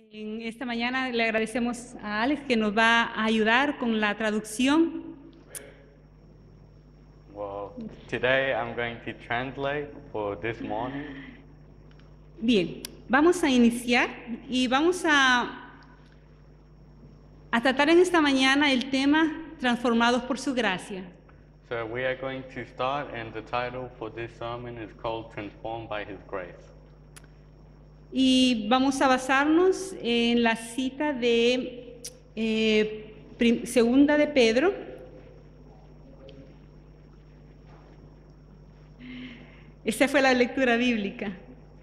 En esta mañana le agradecemos a Alex que nos va a ayudar con la traducción. Well, today I'm going to translate for this morning. Bien, vamos a iniciar y vamos a tratar en esta mañana el tema Transformados por su gracia. So we are going to start, and the title for this sermon is called Transformed by His Grace. Y vamos a basarnos en la cita de Segunda de Pedro. Esa fue la lectura bíblica.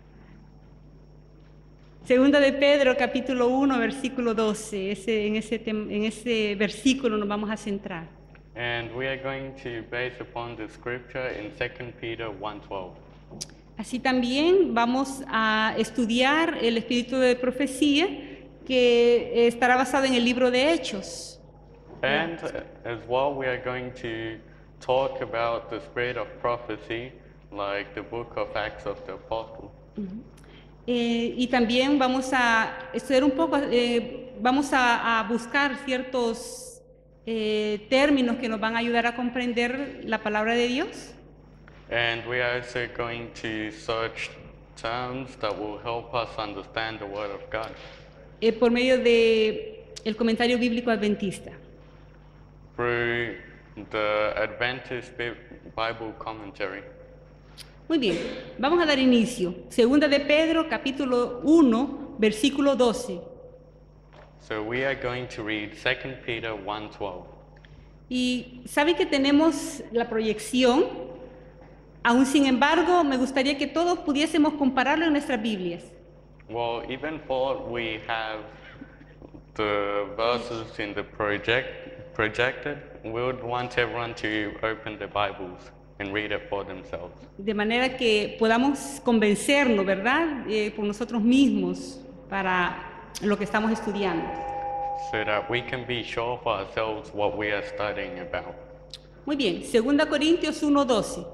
Segunda de Pedro, capítulo 1, versículo 12. En ese versículo nos vamos a centrar. And we are going to base upon the scripture in 2 Peter 1:12. Así también vamos a estudiar el espíritu de profecía que estará basado en el libro de Hechos. And as well, we are going to talk about the spirit of prophecy, like the book of Acts of the Apostles. Y también vamos a estudiar un poco, vamos a buscar ciertos términos que nos van a ayudar a comprender la palabra de Dios. And we are also going to search terms that will help us understand the Word of God. Por medio de el comentario bíblico adventista. Through the Adventist Bible commentary. Muy bien, vamos a dar inicio. Segunda de Pedro, capítulo 1, versículo 12. So we are going to read 2 Peter 1:12. Y saben que tenemos la proyección. Aún sin embargo, me gustaría que todos pudiésemos compararlo en nuestras Biblias. Well, even though we have the verses in the projected, we would want everyone to open the Bibles and read it for themselves. De manera que podamos convencernos, ¿verdad? Por nosotros mismos para lo que estamos estudiando. So that we can be sure for ourselves what we are studying about. Muy bien, 2 Corintios 1:12.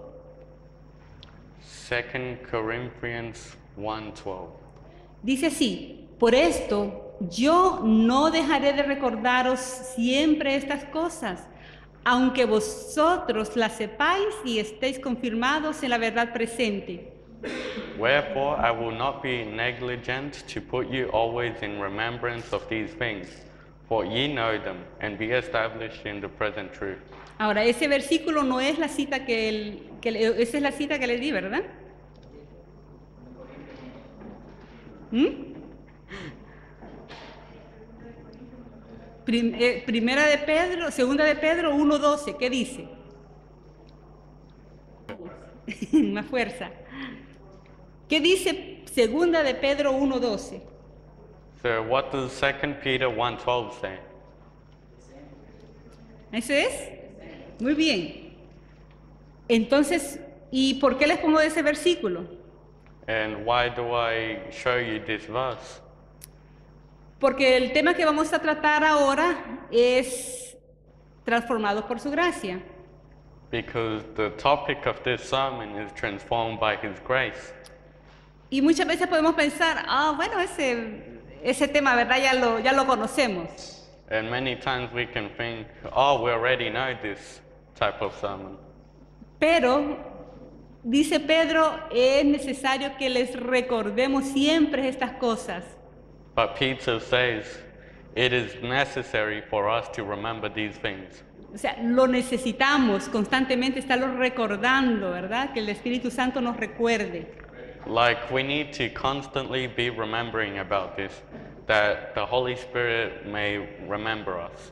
2 Corinthians 1:12. Dice así: por esto yo no dejaré de recordaros siempre estas cosas, aunque vosotros las sepáis y estéis confirmados en la verdad presente. Wherefore I will not be negligent to put you always in remembrance of these things, for ye know them, and be established in the present truth. Ahora, ese versículo no es la cita esa es la cita que les di, ¿verdad? Primera de Pedro, segunda de Pedro 1:12, ¿qué dice? Más fuerza. ¿Qué dice segunda de Pedro 1:12? So what does 2 Peter 1:12 say? ¿Eso es? Muy bien. Entonces, ¿y por qué les pongo ese versículo? And why do I show you this verse? Porque el tema que vamos a tratar ahora es transformados por su gracia. Because the topic of this sermon is transformed by His grace. Y muchas veces podemos pensar, bueno, ese tema, ¿verdad? Ya lo conocemos. And many times we can think, we already know this type of sermon. Pero, dice Pedro, es necesario que les recordemos siempre estas cosas. But Peter says, it is necessary for us to remember these things. O sea, lo necesitamos constantemente estarlo recordando, ¿verdad? Que el Espíritu Santo nos recuerde. Like we need to constantly be remembering about this, that the Holy Spirit may remember us.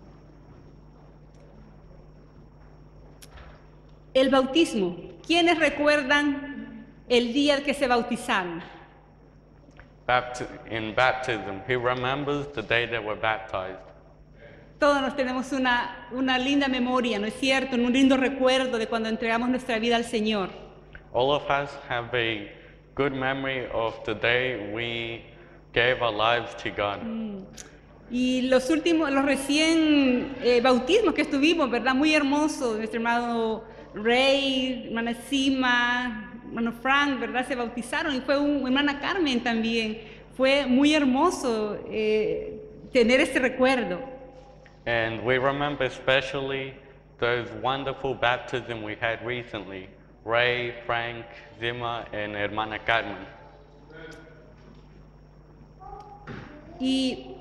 El bautismo. ¿Quiénes recuerdan el día que se bautizaron? In baptism, who remembers the day they were baptized? Todos nos tenemos una linda memoria, ¿no es cierto? Un lindo recuerdo de cuando entregamos nuestra vida al Señor. All of us have a good memory of the day we gave our lives to God. Y los recién bautismos que estuvimos, ¿verdad? Muy hermosos. Nuestro hermano Ray, hermana Sima, hermano Frank, ¿verdad? Se bautizaron y fue hermana Carmen también. fue muy hermoso tener este recuerdo. And we remember especially those wonderful baptisms we had recently. Ray, Frank, Zima, and Hermana Carmen. Y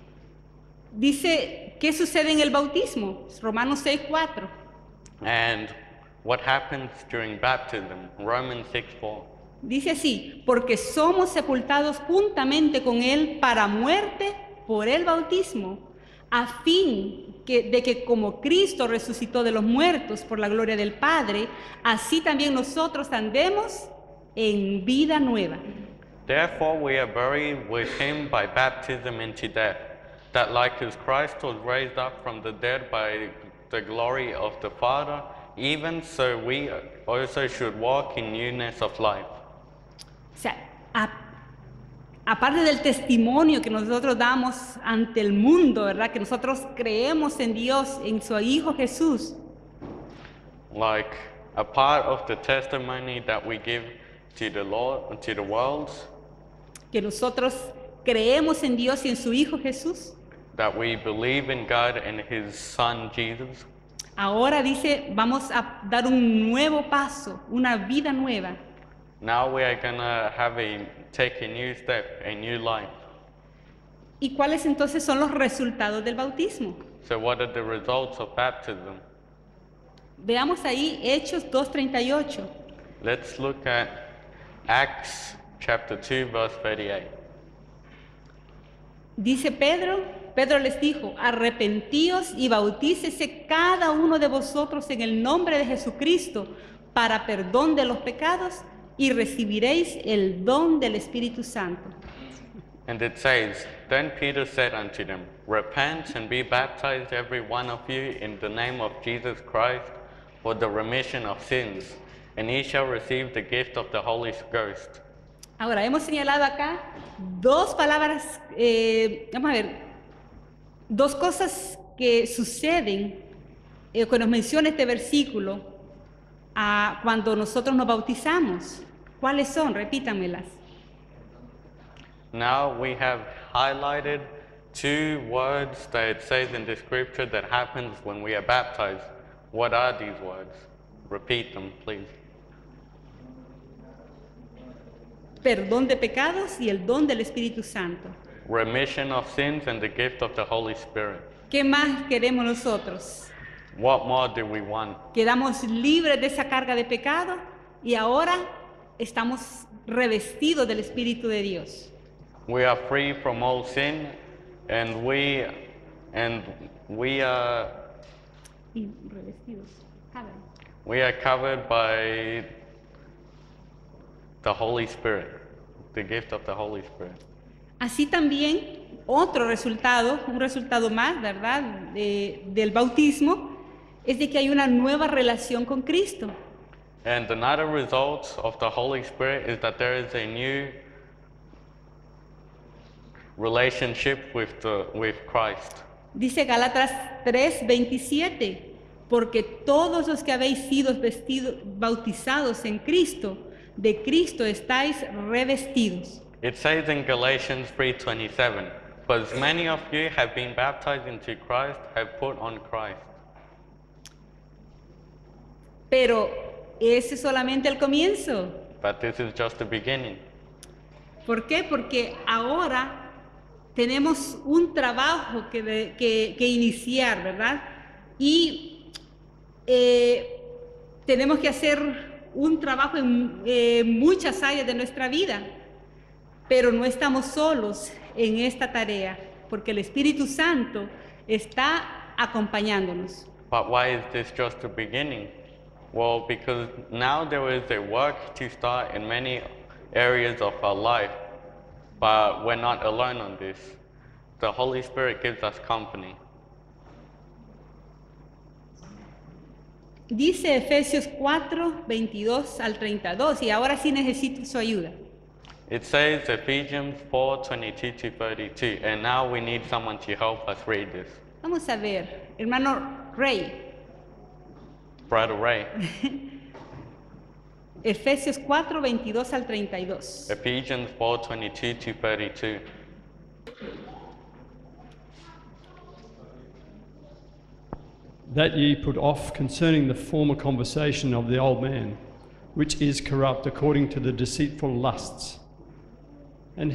dice, ¿qué sucede en el bautismo? Romanos 6:4. And what happens during baptism? Romans 6:4. Dice así, porque somos sepultados juntamente con Él para muerte por el bautismo, a fin de que como Cristo resucitó de los muertos por la gloria del Padre, así también nosotros andemos en vida nueva. Therefore we are buried with him by baptism into death, that like as Christ was raised up from the dead by the glory of the Father, even so we also should walk in newness of life. O sea, aparte del testimonio que nosotros damos ante el mundo, ¿verdad? Que nosotros creemos en Dios, en su Hijo Jesús. Like a part of the testimony that we give to the Lord, to the world, Que nosotros creemos en Dios y en su Hijo Jesús. that we believe in God and his Son Jesus. Ahora dice, vamos a dar un nuevo paso, una vida nueva. Now we are gonna take a new step, a new life. ¿Y cuáles entonces son los resultados del bautismo? So what are the results of baptism? Veamos ahí Hechos 2:38. Let's look at Acts chapter 2 verse 38. Dice Pedro les dijo, arrepentíos y bautícese cada uno de vosotros en el nombre de Jesucristo para perdón de los pecados y recibiréis el don del Espíritu Santo. And it says, Then Peter said unto them, Repent and be baptized every one of you in the name of Jesus Christ for the remission of sins, and ye shall receive the gift of the Holy Ghost. Ahora, hemos señalado acá dos palabras, vamos a ver, dos cosas que suceden cuando nos menciona este versículo cuando nosotros nos bautizamos. ¿Cuáles son? Repítanmelas. Now we have highlighted two words that it says in the scripture that happens when we are baptized. What are these words? Repeat them, please. Perdón de pecados y el don del Espíritu Santo. Remission of sins and the gift of the Holy Spirit. ¿Qué más queremos nosotros? What more do we want? Quedamos libres de esa carga de pecado y ahora estamos revestidos del Espíritu de Dios. We are free from all sin, and we are Y revestidos. we are covered by the Holy Spirit, the gift of the Holy Spirit. Así también, otro resultado, un resultado más, ¿verdad?, del bautismo, es de que hay una nueva relación con Cristo. And another result of the Holy Spirit is that there is a new relationship with Christ. Dice Gálatas 3:27, porque todos los que habéis sido bautizados en Cristo, de Cristo estáis revestidos. It says in Galatians 3:27, "For as many of you have been baptized into Christ, have put on Christ." Pero ese es solamente el comienzo. But this is just the beginning. ¿Por qué? Porque ahora tenemos un trabajo que iniciar, ¿verdad? Y tenemos que hacer un trabajo en muchas áreas de nuestra vida, pero no estamos solos en esta tarea, porque el Espíritu Santo está acompañándonos. But why is this just the beginning? Well, because now there is a work to start in many areas of our life, but we're not alone on this. The Holy Spirit gives us company. Dice Efesios 4:22 al 32, y ahora sí necesito su ayuda. It says Ephesians 4:22 to 32, and now we need someone to help us read this. Vamos a ver, hermano Rey. Brother Ray. Efesios 4, 22 al 32. Ephesians 4:22 to 32. That ye put off concerning the former conversation of the old man, which is corrupt according to the deceitful lusts, and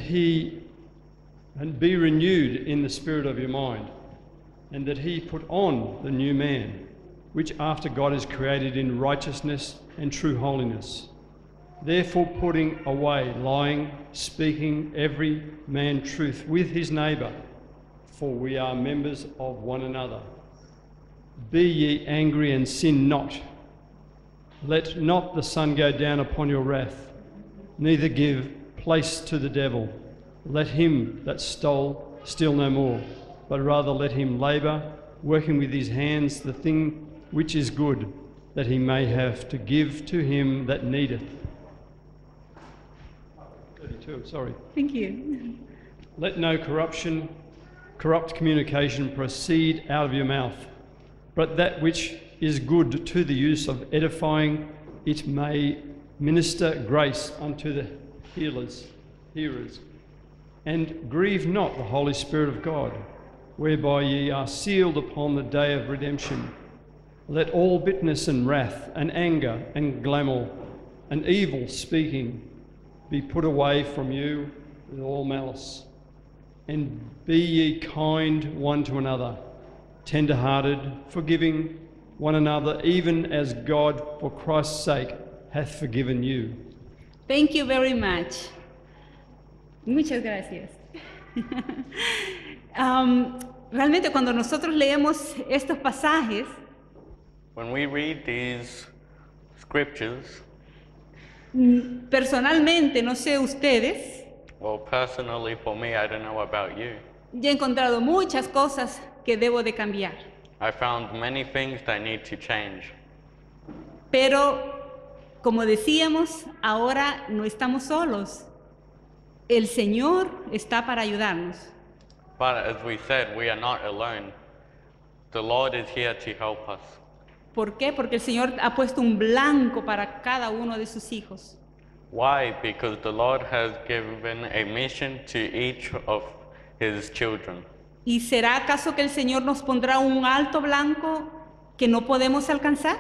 be renewed in the spirit of your mind, and that he put on the new man, which after God is created in righteousness and true holiness. Therefore putting away lying, speaking every man truth with his neighbour, for we are members of one another. Be ye angry and sin not. Let not the sun go down upon your wrath, neither give place to the devil. Let him that stole steal no more, but rather let him labour, working with his hands the thing which is good, that he may have to give to him that needeth. 32, sorry. Thank you. Let no corrupt communication proceed out of your mouth, but that which is good to the use of edifying, it may minister grace unto the hearers. And grieve not the Holy Spirit of God, whereby ye are sealed upon the day of redemption. Let all bitterness and wrath and anger and glamour and evil speaking be put away from you with all malice. And be ye kind one to another, tender-hearted, forgiving one another, even as God, for Christ's sake, hath forgiven you. Thank you very much. Muchas gracias. Realmente cuando nosotros leemos estos pasajes, When we read these scriptures, personalmente, no sé ustedes, well, personally for me, I don't know about you, ya he encontrado muchas cosas que debo de cambiar. I found many things that need to change. Pero, como decíamos, ahora no estamos solos. El Señor está para ayudarnos. But as we said, we are not alone. The Lord is here to help us. ¿Por qué? Porque el Señor ha puesto un blanco para cada uno de sus hijos. Why? Because the Lord has given a mission to each of His children. ¿Y será acaso que el Señor nos pondrá un alto blanco que no podemos alcanzar?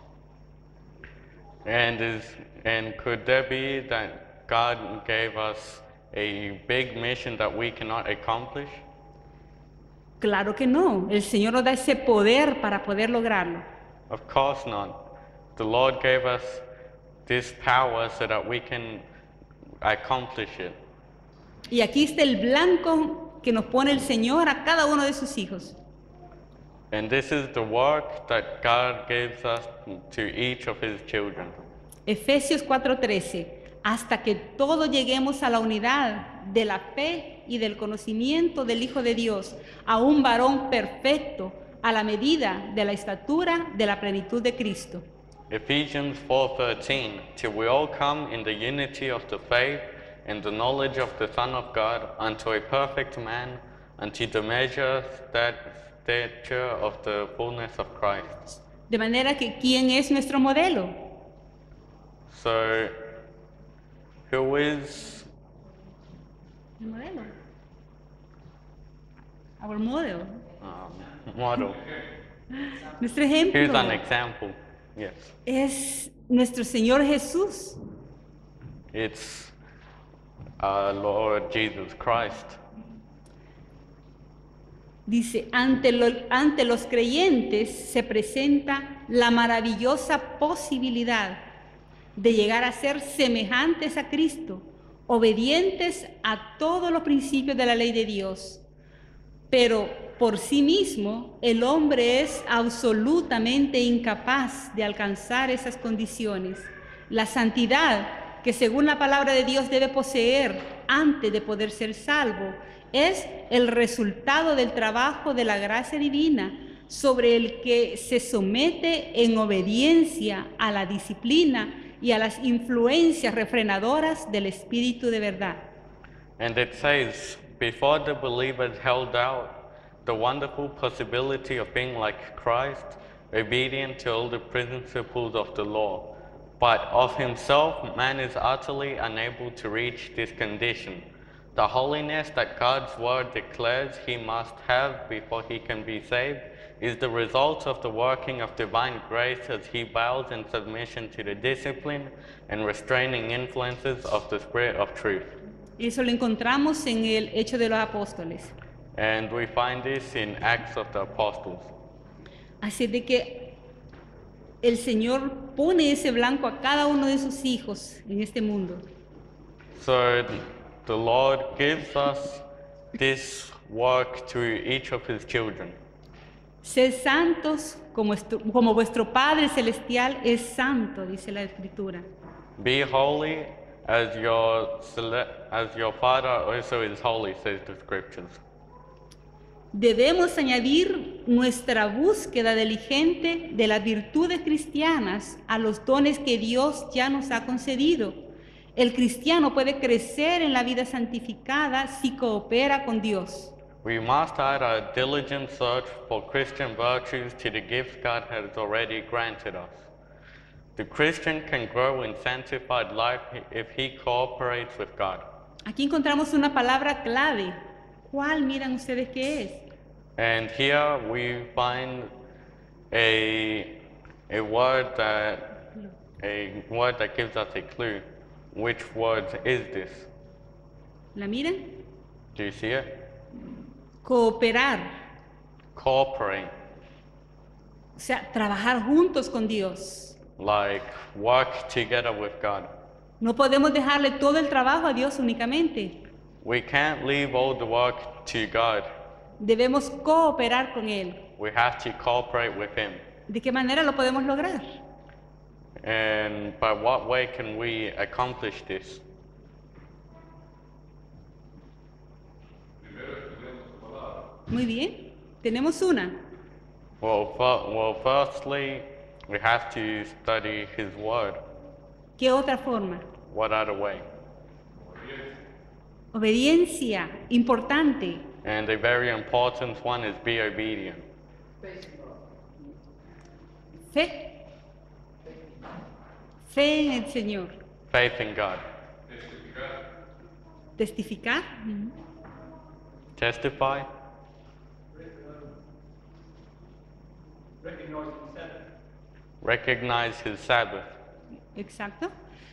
And could there be that God gave us a big mission that we cannot accomplish? Claro que no. El Señor nos da ese poder para poder lograrlo. Of course not. The Lord gave us this power so that we can accomplish it. Y aquí está el blanco que nos pone el Señor a cada uno de sus hijos. And this is the work that God gives us to each of His children. Efesios 4:13, hasta que todos lleguemos a la unidad de la fe y del conocimiento del Hijo de Dios, a un varón perfecto, a la medida de la estatura de la plenitud de Cristo. Ephesians 4:13, till we all come in the unity of the faith and the knowledge of the Son of God, unto a perfect man, unto the measure stature of the fullness of Christ. De manera que, ¿quién es nuestro modelo? So, who is El modelo. Our model. model? Nuestro ejemplo Here's an example. Yes. es nuestro Señor Jesús. It's our Lord Jesus Christ. Dice, ante los creyentes se presenta la maravillosa posibilidad de llegar a ser semejantes a Cristo, obedientes a todos los principios de la ley de Dios. Pero por sí mismo, el hombre es absolutamente incapaz de alcanzar esas condiciones. La santidad que según la palabra de Dios debe poseer antes de poder ser salvo es el resultado del trabajo de la gracia divina sobre el que se somete en obediencia a la disciplina y a las influencias refrenadoras del Espíritu de verdad. And it says, before the believers held out the wonderful possibility of being like Christ, obedient to all the principles of the law, But of himself, man is utterly unable to reach this condition. The holiness that God's word declares he must have before he can be saved is the result of the working of divine grace as he bows in submission to the discipline and restraining influences of the Spirit of truth. Eso lo encontramos en el Hecho de los Apóstoles. And we find this in Acts of the Apostles. Así de que el Señor pone ese blanco a cada uno de sus hijos en este mundo. So the Lord gives us this work to each of his children. Sed santos como vuestro Padre Celestial es santo, dice la Escritura. Be holy as your Father also is holy, says the Scriptures. Debemos añadir nuestra búsqueda diligente de las virtudes cristianas a los dones que Dios ya nos ha concedido. El cristiano puede crecer en la vida santificada si coopera con Dios. We must add a diligent search for Christian virtues to the gifts God has already granted us. The Christian can grow in sanctified life if he cooperates with God. Aquí encontramos una palabra clave. ¿Cuál miran ustedes que es? And here we find a word that gives us a clue. Which word is this? ¿La miran? Do you see it? Cooperar. Cooperate. O sea, trabajar juntos con Dios. Like work together with God. No podemos dejarle todo el trabajo a Dios únicamente. We can't leave all the work to God. Debemos cooperar con Él. We have to cooperate with Him. ¿De qué manera lo podemos lograr? And by what way can we accomplish this? Muy bien. Tenemos una. Well, firstly, we have to study His Word. ¿Qué otra forma? What other way? Obediencia, importante. And a very important one is be obedient. Fe. Fe en el Señor. Faith in God. Testificar. Testify. Recognize His Sabbath. Exacto.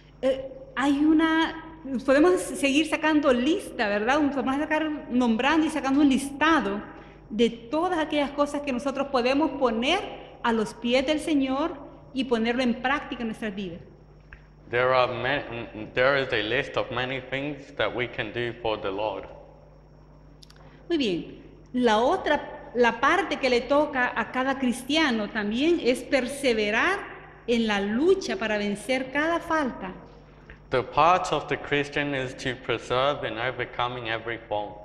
Podemos seguir sacando lista, ¿verdad? Podemos sacar nombrando y sacando un listado de todas aquellas cosas que nosotros podemos poner a los pies del Señor y ponerlo en práctica en nuestras vidas. There is a list of many things that we can do for the Lord. Muy bien. La parte que le toca a cada cristiano también es perseverar en la lucha para vencer cada falta. The part of the Christian is to preserve in overcoming every fault.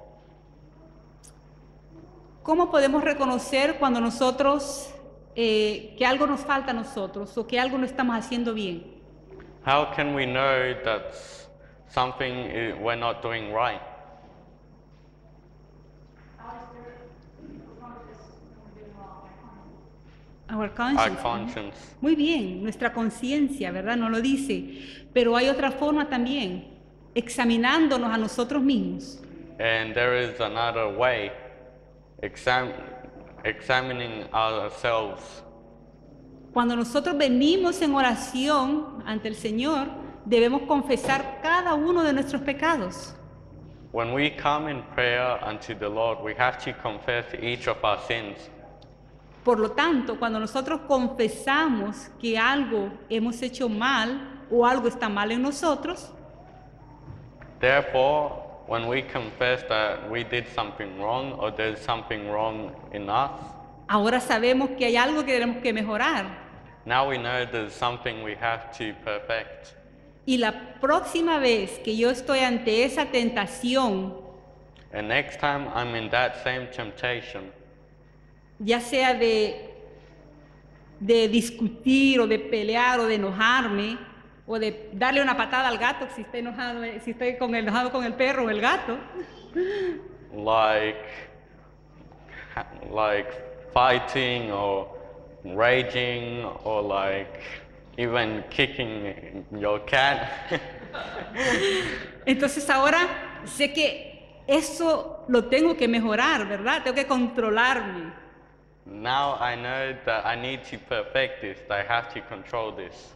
¿Cómo podemos reconocer cuando nosotros, que algo nos falta a nosotros o que algo no estamos haciendo bien? How can we know that something we're not doing right? Our conscience. Our conscience. Muy bien, nuestra conciencia, ¿verdad? No lo dice. Pero hay otra forma también, examinándonos a nosotros mismos. And there is another way, examining ourselves. Cuando nosotros venimos en oración ante el Señor, debemos confesar cada uno de nuestros pecados. When we come in prayer unto the Lord, we have to confess each of our sins. Por lo tanto, cuando nosotros confesamos que algo hemos hecho mal o algo está mal en nosotros, therefore, when we confess that we did something wrong or there's something wrong in us, ahora sabemos que hay algo que tenemos que mejorar. Now we know there's something we have to perfect. Y la próxima vez que yo estoy ante esa tentación, and next time I'm in that same temptation, ya sea de discutir o de pelear o de enojarme o de darle una patada al gato si estoy enojado con el perro o el gato, like fighting or raging or like even kicking your cat. Entonces ahora sé que eso lo tengo que mejorar, ¿verdad? Tengo que controlarme. Now I know that I need to perfect this, that I have to control this.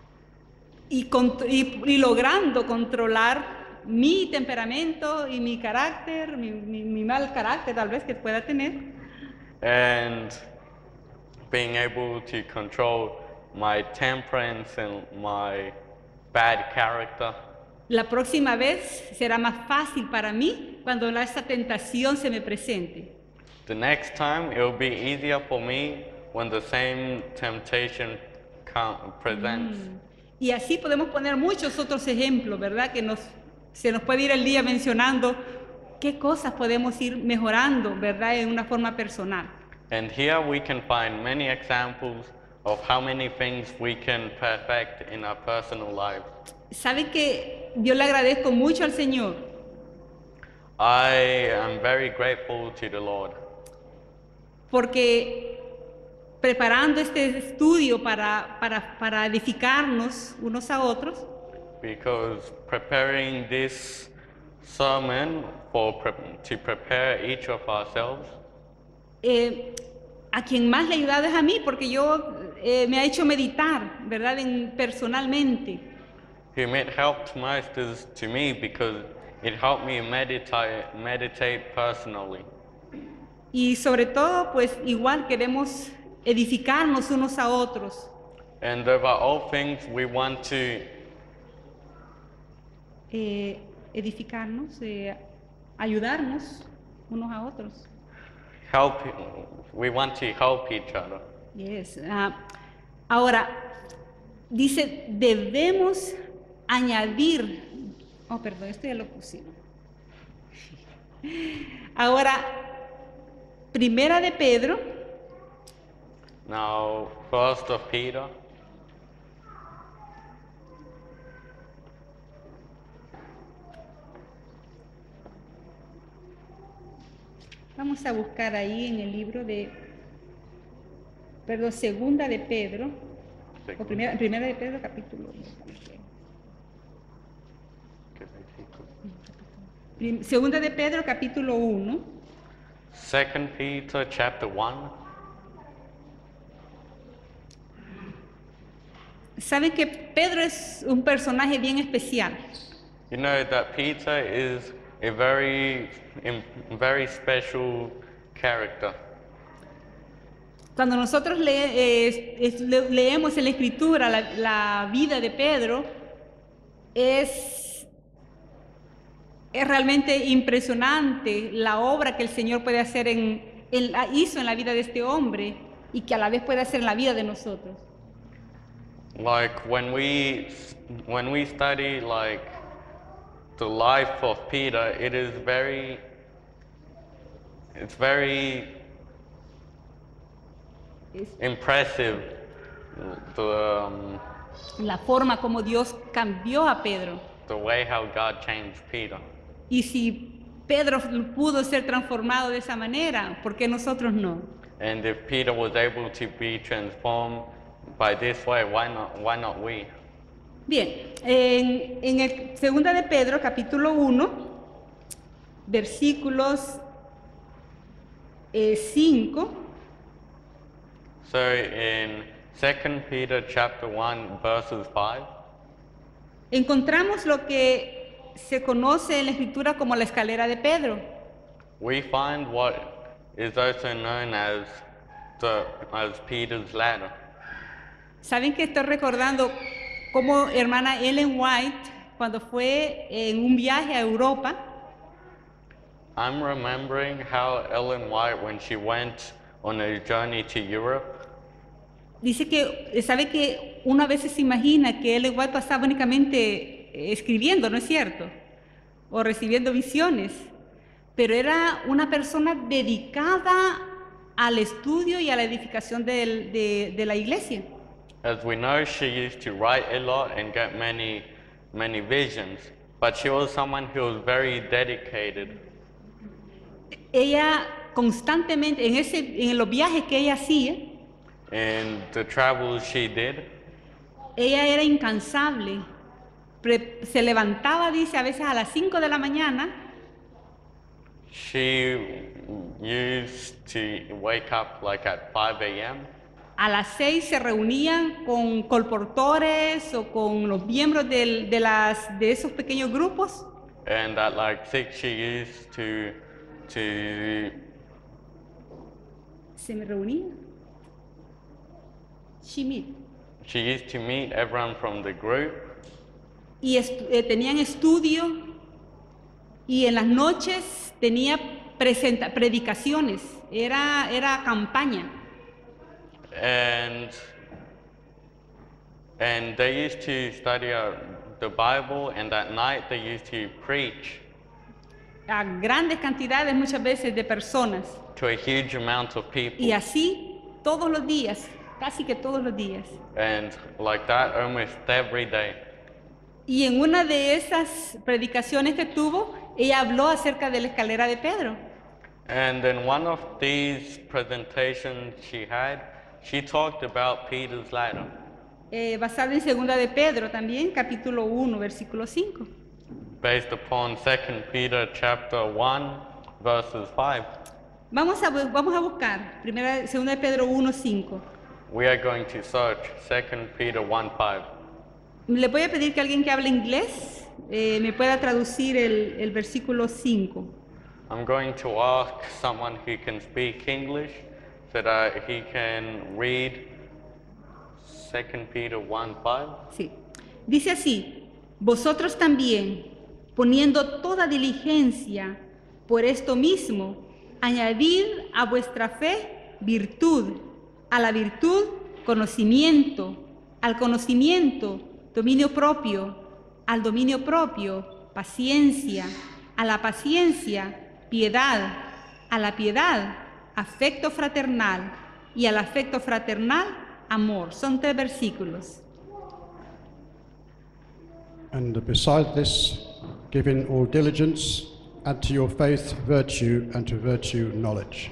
Y logrando controlar mi temperamento y mi carácter, mi mal carácter tal vez que pueda tener. And being able to control my temperance and my bad character. La próxima vez será más fácil para mí cuando esa tentación se me presente. The next time it will be easier for me when the same temptation presents. Y así podemos poner muchos otros ejemplos, ¿verdad? Que se nos puede ir el día mencionando qué cosas podemos ir mejorando, ¿verdad? En una forma personal. And here we can find many examples of how many things we can perfect in our personal lives. ¿Sabe que yo le agradezco mucho al Señor? I am very grateful to the Lord. Porque preparando este estudio para edificarnos unos a otros, Because preparing this sermon to prepare each of ourselves, a quien más le ha ayudado es a mí, porque me ha hecho meditar, ¿verdad? Personalmente. whom it helped most is to me because it helped me meditate personally. Y sobre todo, pues igual queremos edificarnos unos a otros. And over all things, we want to Edificarnos, ayudarnos unos a otros. we want to help each other. Yes. Ahora, dice, debemos añadir, perdón, esto ya lo pusimos. Ahora, Primera de Pedro, Now, 1 of Peter, vamos a buscar ahí en el libro Segunda de Pedro, o Primera de Pedro, capítulo 1. Segunda de Pedro, capítulo 1. 2 Peter chapter 1. Saben que Pedro es un personaje bien especial. You know that Peter is a very special character. Cuando nosotros leemos en la Escritura la vida de Pedro, es realmente impresionante la obra que el Señor puede hacer hizo en la vida de este hombre y que a la vez puede hacer en la vida de nosotros. Like when we study like the life of Peter, it's very impressive La forma como Dios cambió a Pedro. the way how God changed Peter. Y si Pedro pudo ser transformado de esa manera, ¿por qué nosotros no? And if Peter was able to be transformed by this way, why not we? Bien, en el Segunda de Pedro, capítulo 1, versículos 5. So in 2 Peter chapter 1 verses 5, encontramos lo que se conoce en la Escritura como la escalera de Pedro. we find what is also known as Peter's ladder. ¿Saben que estoy recordando cómo hermana Ellen White, cuando fue en un viaje a Europa, I'm remembering how Ellen White, when she went on a journey to Europe, dice que, sabe que una vez se imagina que Ellen White pasaba únicamente escribiendo, ¿no es cierto? O recibiendo visiones, pero era una persona dedicada al estudio y a la edificación de la iglesia. as we know, she used to write a lot and get many visions, but she was someone who was very dedicated. Ella constantemente, en los viajes que ella hacía, In the travels she did, ella era incansable. Se levantaba, dice, a veces a las 5 de la mañana. She used to wake up like at 5 a.m. A las 6 se reunían con colportores o con los miembros de esos pequeños grupos. And at like 6 she used to Se me reunía. She used to meet everyone from the group. Y tenían estudio y en las noches tenía predicaciones, era campaña. And they used to study the Bible, and at night they used to preach A grandes cantidades muchas veces de personas. to a huge amount of people. Y así todos los días, casi que todos los días. And like that almost every day. Y en una de esas predicaciones que tuvo, ella habló acerca de la escalera de Pedro. And in one of these presentations she talked about Peter's ladder. Basada en segunda de Pedro también, capítulo 1, versículo 5. Based upon 2 Peter chapter 1 verses 5. Vamos a buscar segunda de Pedro 1, 5. We are going to search 2 Peter 1, 5. Le voy a pedir que alguien que hable inglés me pueda traducir el versículo 5. I'm going to ask someone who can speak English so that he can read 2 Peter 1, 5. Sí. Dice así: vosotros también, poniendo toda diligencia por esto mismo, añadid a vuestra fe virtud, a la virtud conocimiento, al conocimiento dominio propio, al dominio propio paciencia, a la paciencia piedad, a la piedad afecto fraternal y al afecto fraternal amor. Son 3 versículos. And besides this, give in all diligence, add to your faith virtue, and to virtue knowledge.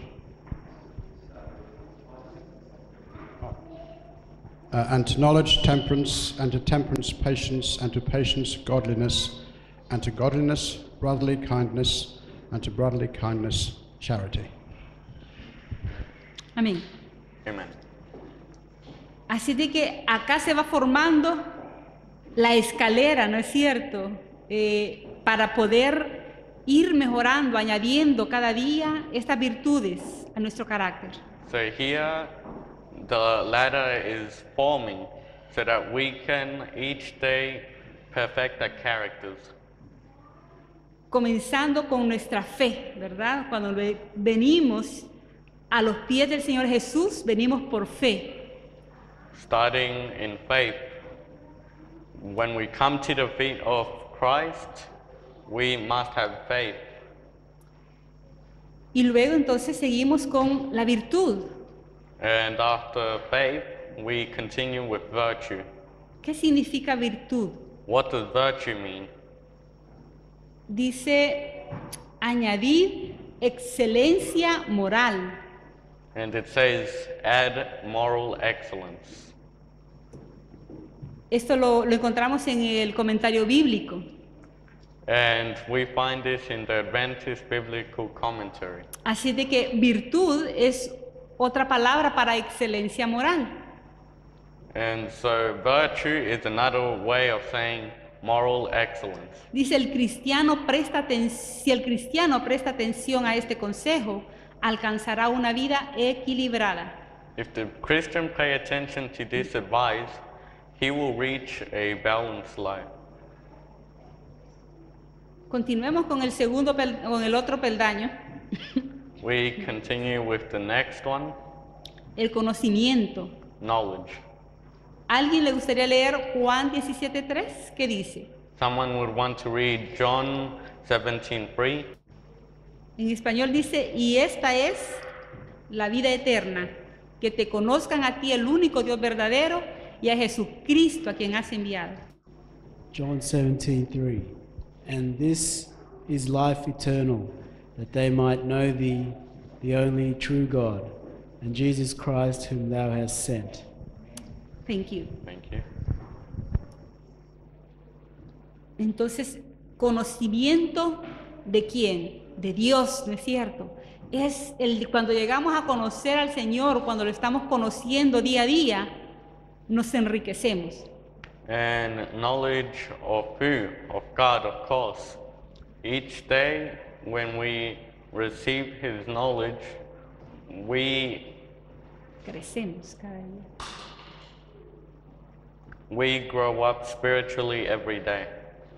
And to knowledge temperance, and to temperance patience, and to patience godliness, and to godliness brotherly kindness, and to brotherly kindness charity. Amén. Amen. Así de que acá se va formando la escalera, ¿no es cierto? Para poder ir mejorando, añadiendo cada día estas virtudes a nuestro carácter. So here the ladder is forming so that we can each day perfect our characters. Comenzando con nuestra fe, ¿verdad? Cuando venimos a los pies del Señor Jesús, venimos por fe. Starting in faith. When we come to the feet of Christ, we must have faith. Y luego entonces seguimos con la virtud. And after faith, we continue with virtue. ¿Qué significa virtud? What does virtue mean? Dice añadir excelencia moral. And it says, add moral excellence. Esto lo encontramos en el comentario bíblico. And we find this in the Adventist Biblical Commentary. Así de que virtud es otra palabra para excelencia moral. And so virtue is another way of saying moral excellence. Dice si el cristiano presta atención a este consejo, alcanzará una vida equilibrada. If the Christian pay attention to this advice, he will reach a balanced life. Continuemos con el otro peldaño. We continue with the next one, El conocimiento. knowledge. ¿Alguien le gustaría leer Juan 17:3? ¿Qué dice? Someone would want to read John 17:3. En español dice: y esta es la vida eterna, que te conozcan a ti, el único Dios verdadero, y a Jesucristo a quien has enviado. John 17:3. And this is life eternal, that they might know thee, the only true God, and Jesus Christ whom thou hast sent. Thank you. Thank you. Entonces, conocimiento de quién, de Dios, ¿no es cierto? Es cuando llegamos a conocer al Señor, cuando lo estamos conociendo día a día, nos enriquecemos. And knowledge of who? Of God, of course. Each day when we receive His knowledge, Crecemos cada día. we grow up spiritually every day.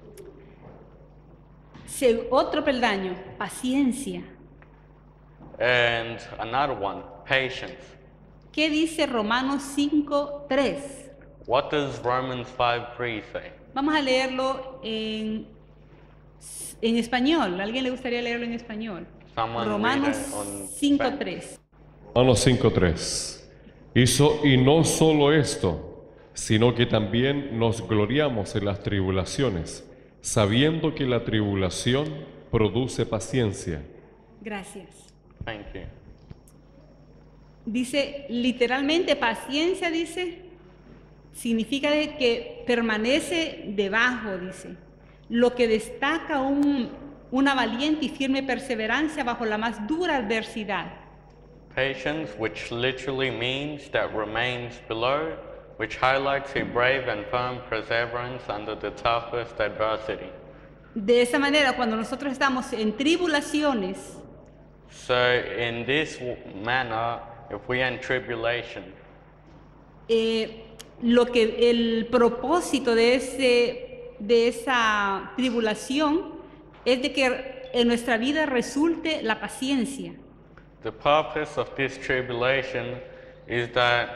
Otro peldaño, paciencia. And another one, patience. ¿Qué dice Romanos 5:3? What does Romans 5:3 say? Vamos a leerlo en español. ¿A alguien le gustaría leerlo en español? Someone Romanos read it on 5:3. Romanos 5:3. Y no solo esto, sino que también nos gloriamos en las tribulaciones, sabiendo que la tribulación produce paciencia. Gracias. Thank you. Dice, literalmente, paciencia, dice, significa de que permanece debajo, dice. Lo que destaca una valiente y firme perseverancia bajo la más dura adversidad. Patience, which literally means that remains below, which highlights a brave and firm perseverance under the toughest adversity. De esa manera, cuando nosotros estamos en tribulaciones, So in this manner, if we are in tribulation, el propósito de esa tribulación es de que en nuestra vida resulte la paciencia. the purpose of this tribulation is that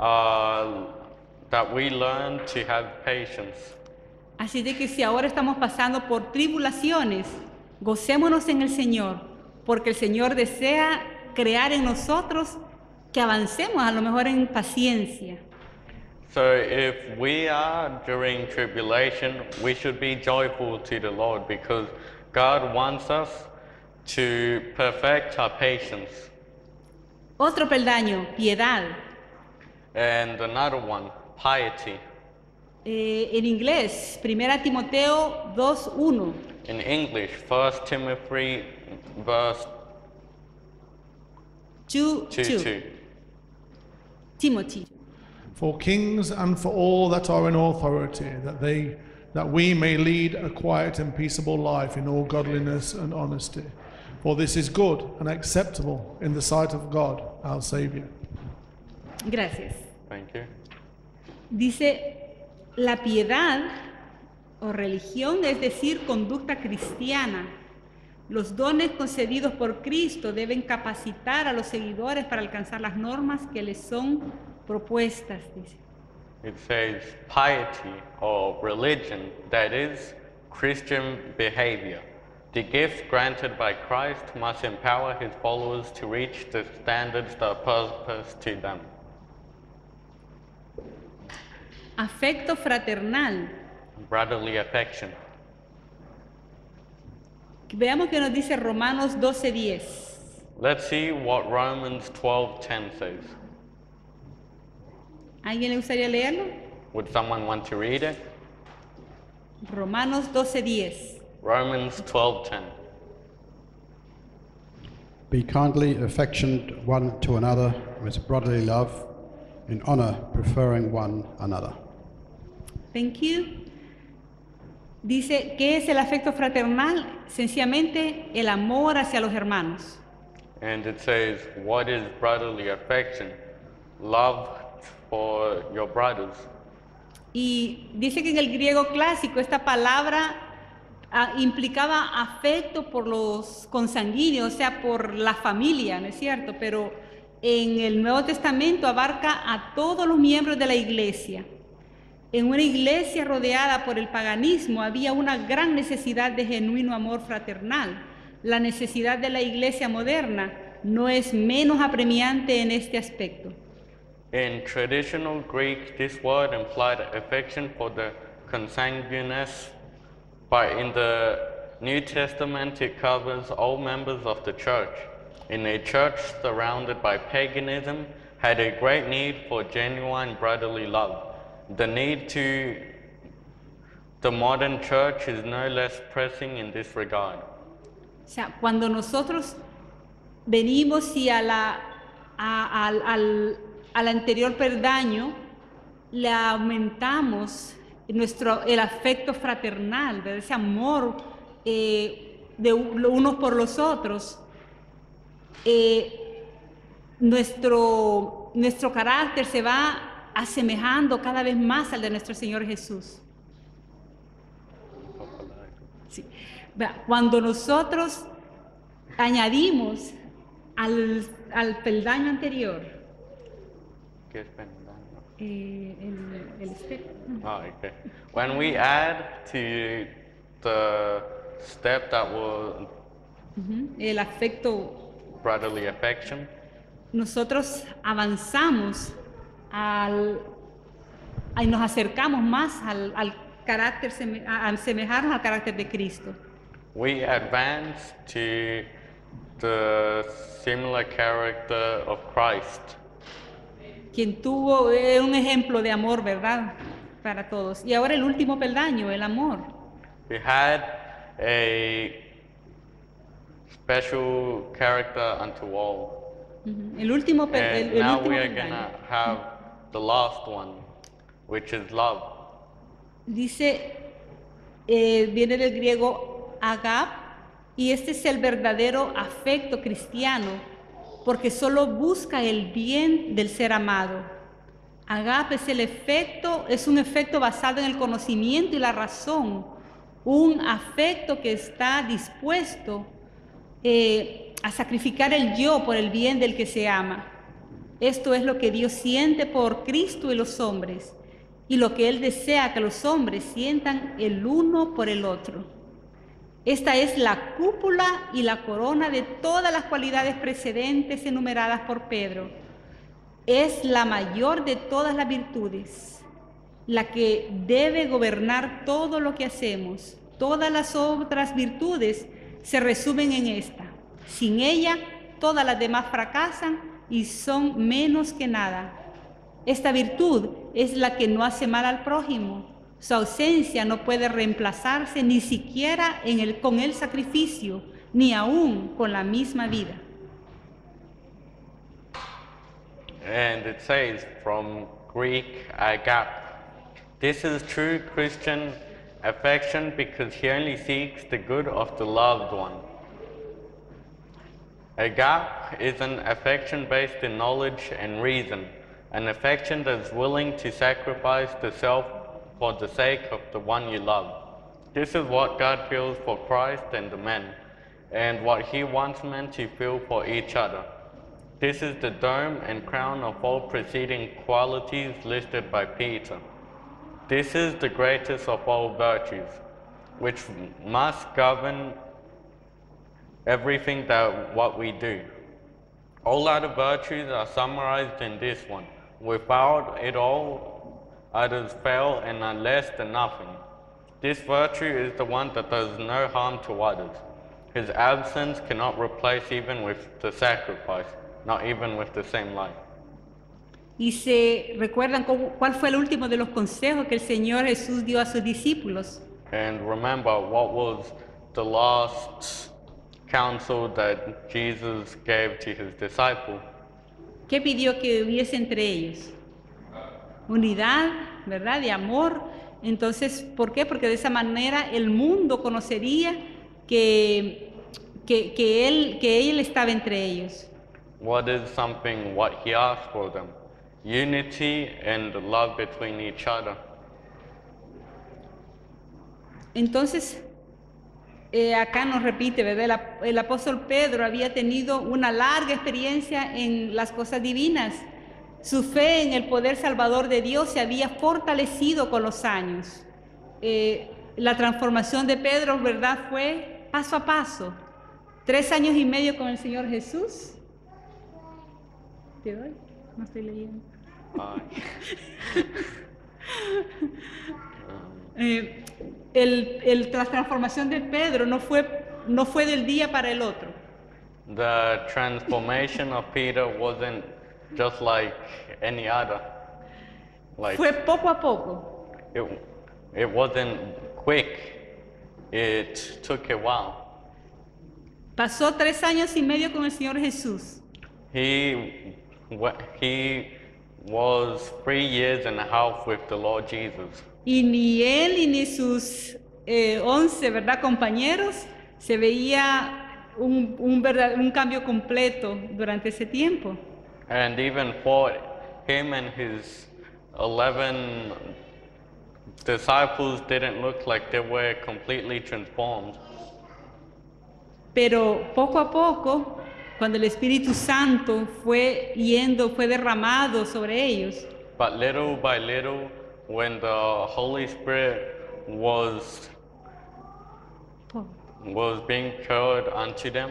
we learn to have patience. Así de que si ahora estamos pasando por tribulaciones, gocémonos en el Señor, porque el Señor desea crear en nosotros que avancemos a lo mejor en paciencia. So if we are during tribulation, we should be joyful to the Lord because God wants us to perfect our patience. Otro peldaño, piedad. And another one, piety. En inglés, 1 Timoteo 2:1. In English, 1 Timothy verse 2:2. Timothy. For kings and for all that are in authority, that we may lead a quiet and peaceable life in all godliness and honesty. For this is good and acceptable in the sight of God, our Savior. Gracias. Thank you. Dice, la piedad o religión, es decir, conducta cristiana. Los dones concedidos por Cristo deben capacitar a los seguidores para alcanzar las normas que les son propuestas, dice. It says piety or religion, that is Christian behavior. The gifts granted by Christ must empower his followers to reach the standards that are purposed to them. Afecto fraternal. Brotherly affection. Veamos qué nos dice Romanos 12:10. Let's see what Romans 12:10 says. ¿Alguien le gustaría leerlo? Would someone want to read it? Romanos 12:10. Romans 12:10. Be kindly affectioned one to another with brotherly love, in honor preferring one another. Thank you. Dice, ¿qué es el afecto fraternal? Sencillamente el amor hacia los hermanos. And it says, what is brotherly affection? Love for your brothers. Y dice que en el griego clásico esta palabra implicaba afecto por los consanguíneos, o sea, por la familia, ¿no es cierto? Pero en el Nuevo Testamento abarca a todos los miembros de la iglesia. En una iglesia rodeada por el paganismo había una gran necesidad de genuino amor fraternal. La necesidad de la iglesia moderna no es menos apremiante en este aspecto. In traditional Greek, this word implied affection for the consanguineous, but in the New Testament it covers all members of the church. In a church surrounded by paganism, had a great need for genuine brotherly love. The need to the modern church is no less pressing in this regard. O sea, cuando nosotros venimos y al anterior peldaño le aumentamos el afecto fraternal, ¿verdad? Ese amor de unos por los otros, nuestro carácter se va asemejando cada vez más al de nuestro Señor Jesús. Sí. Cuando nosotros añadimos al peldaño anterior ¿Qué es peldaño? el step, Oh, okay. When we add to the step that will el afecto, brotherly affection, nosotros avanzamos y nos acercamos más al carácter, a asemejarnos al carácter de Cristo. we advance to the similar character of Christ. Quien tuvo un ejemplo de amor, ¿verdad? Para todos. Y ahora el último peldaño, el amor. We had a special character unto all. El último, And el now último we are peldaño. gonna have the last one, which is love. Dice, viene del griego agap, y este es el verdadero afecto cristiano, porque solo busca el bien del ser amado. Agap es un efecto basado en el conocimiento y la razón, un afecto que está dispuesto a sacrificar el yo por el bien del que se ama. Esto es lo que Dios siente por Cristo y los hombres, y lo que Él desea que los hombres sientan el uno por el otro. Esta es la cúpula y la corona de todas las cualidades precedentes enumeradas por Pedro. Es la mayor de todas las virtudes, la que debe gobernar todo lo que hacemos. Todas las otras virtudes se resumen en esta. Sin ella, todas las demás fracasan y son menos que nada. Esta virtud es la que no hace mal al prójimo. Su ausencia no puede reemplazarse ni siquiera con el sacrificio, ni aún con la misma vida. And it says from Greek, agap. This is true Christian affection because he only seeks the good of the loved one. Agap is an affection based in knowledge and reason, an affection that is willing to sacrifice the self for the sake of the one you love. This is what God feels for Christ and the men, and what He wants men to feel for each other. This is the dome and crown of all preceding qualities listed by Peter. This is the greatest of all virtues, which must govern everything what we do. All other virtues are summarized in this one. Without it all, others fail and are less than nothing. This virtue is the one that does no harm to others. His absence cannot replace even with the sacrifice, not even with the same life. Y se recuerdan cuál fue el último de los consejos que el Señor Jesús dio a sus discípulos. And remember, what was the last counsel that Jesus gave to his disciples? ¿Qué pidió que hubiese entre ellos? Unidad, ¿verdad? De amor. Entonces, ¿por qué? Porque de esa manera el mundo conocería que Él estaba entre ellos. What is something what he asked for them? Unity and love between each other. Entonces, acá nos repite, ¿verdad? El apóstol Pedro había tenido una larga experiencia en las cosas divinas. Su fe en el poder salvador de Dios se había fortalecido con los años. La transformación de Pedro, ¿verdad? Fue paso a paso. 3 años y medio con el Señor Jesús. ¿Te doy? No estoy leyendo. La transformación de Pedro no fue del día para el otro. The transformation of Peter wasn't just like any other. Like Fue poco a poco. it wasn't quick. It took a while. Pasó 3 años y medio con el Señor Jesús. He was 3 years and a half with the Lord Jesus. Y ni él y ni sus 11, ¿verdad?, compañeros, se veía un cambio completo durante ese tiempo. And even for him and his 11 disciples didn't look like they were completely transformed. Pero poco a poco, cuando el Espíritu Santo fue derramado sobre ellos, But little by little, when the Holy Spirit was being poured unto them,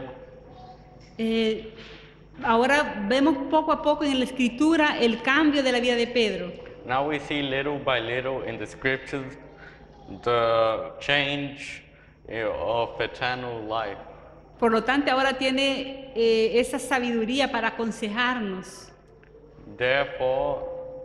ahora vemos poco a poco en la Escritura el cambio de la vida de Pedro. now we see little by little in the scriptures the change of eternal life. Por lo tanto, ahora tiene esa sabiduría para aconsejarnos. Therefore,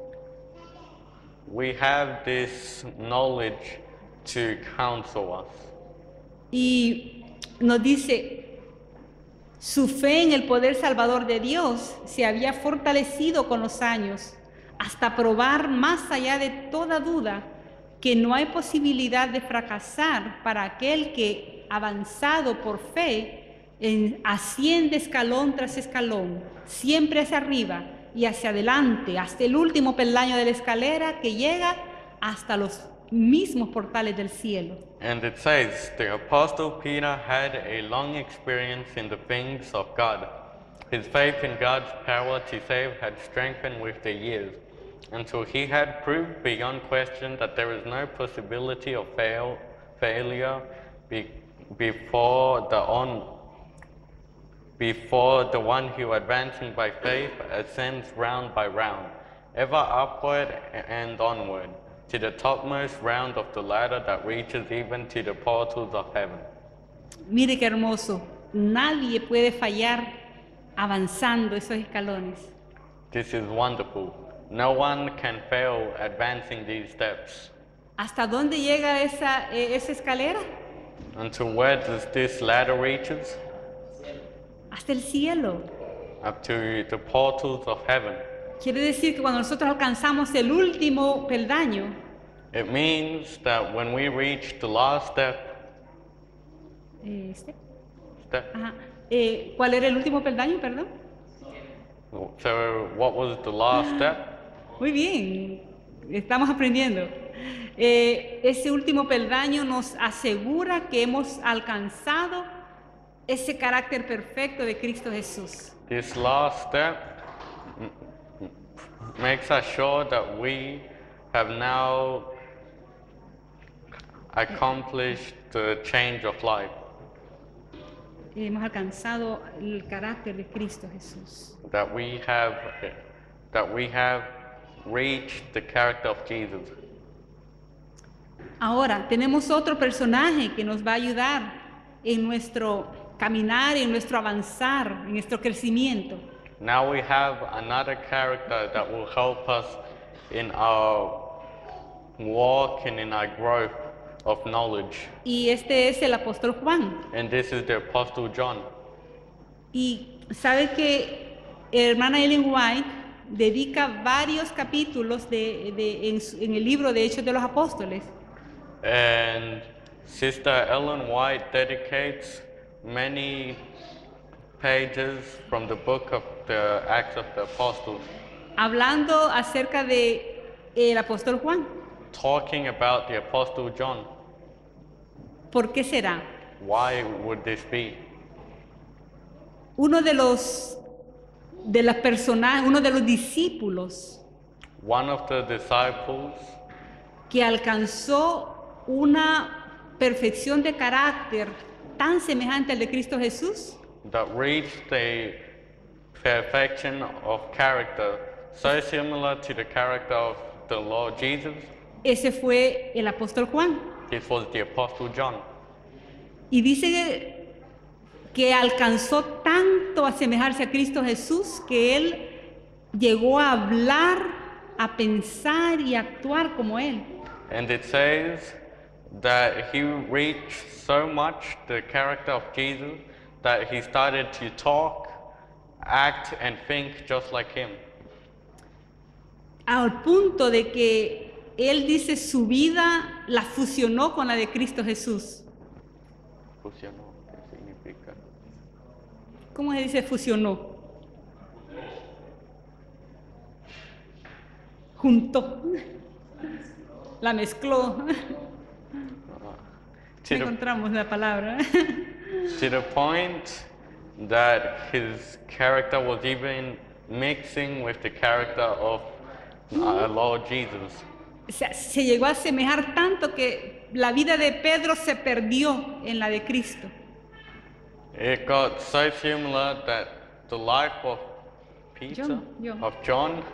we have this knowledge to counsel us. Y nos dice, su fe en el poder salvador de Dios se había fortalecido con los años, hasta probar más allá de toda duda que no hay posibilidad de fracasar para aquel que, avanzado por fe, asciende escalón tras escalón, siempre hacia arriba y hacia adelante, hasta el último peldaño de la escalera que llega hasta los mismos portales del cielo. And it says, the Apostle Peter had a long experience in the things of God. His faith in God's power to save had strengthened with the years, until he had proved beyond question that there is no possibility of failure before the one who, advancing by faith, ascends round by round, ever upward and onward, to the topmost round of the ladder that reaches even to the portals of heaven. Mire qué hermoso, nadie puede fallar avanzando esos escalones. This is wonderful. No one can fail advancing these steps. ¿Hasta dónde llega esa escalera? Until where does this ladder reaches? Hasta el cielo. Up to the portals of heaven. Quiere decir que cuando nosotros alcanzamos el último peldaño, It means that when we reach the last step, ajá, ¿cuál era el último peldaño, perdón? so what was the last step? Muy bien, estamos aprendiendo. Ese último peldaño nos asegura que hemos alcanzado ese carácter perfecto de Cristo Jesús. This last step makes us sure that we have now accomplished the change of life. Hemos alcanzado el carácter de Cristo Jesús. That we have reached the character of Jesus. Ahora, tenemos otro personaje que nos va a ayudar en nuestro caminar, en nuestro avanzar, en nuestro crecimiento. Now we have another character that will help us in our walk and in our growth of knowledge. Y este es el apóstol Juan. And this is the Apostle John. Y sabe que hermana Ellen White dedica varios capítulos en el libro de Hechos de los Apóstoles And Sister Ellen White dedicates many pages from the book of the Acts of the Apostles, hablando acerca de el apóstol Juan. talking about the Apostle John. ¿Por qué será? Why would this be? Uno de los discípulos One of the disciples que alcanzó una perfección de carácter tan semejante al de Cristo Jesús that reached a perfection of character so similar to the character of the Lord Jesus, ese fue el apóstol Juan. this was the Apostle John. Y dice que alcanzó tanto a asemejarse a Cristo Jesús que él llegó a hablar, a pensar y a actuar como él. And it says that he reached so much the character of Jesus that he started to talk, act, and think just like him. Al punto de que él dice su vida la fusionó con la de Cristo Jesús. Fusionó, ¿qué significa? ¿Cómo se dice fusionó? Juntó. La mezcló. No To the, encontramos la palabra. to the point that his character was even mixing with the character of our Lord Jesus. O sea, se llegó a asemejar tanto que la vida de Pedro se perdió en la de Cristo. It got so similar that the life of Peter, John. of John,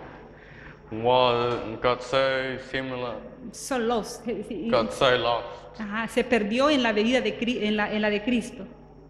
got so similar, So lost. got so lost. Ajá, se perdió en la vida de, en la de Cristo.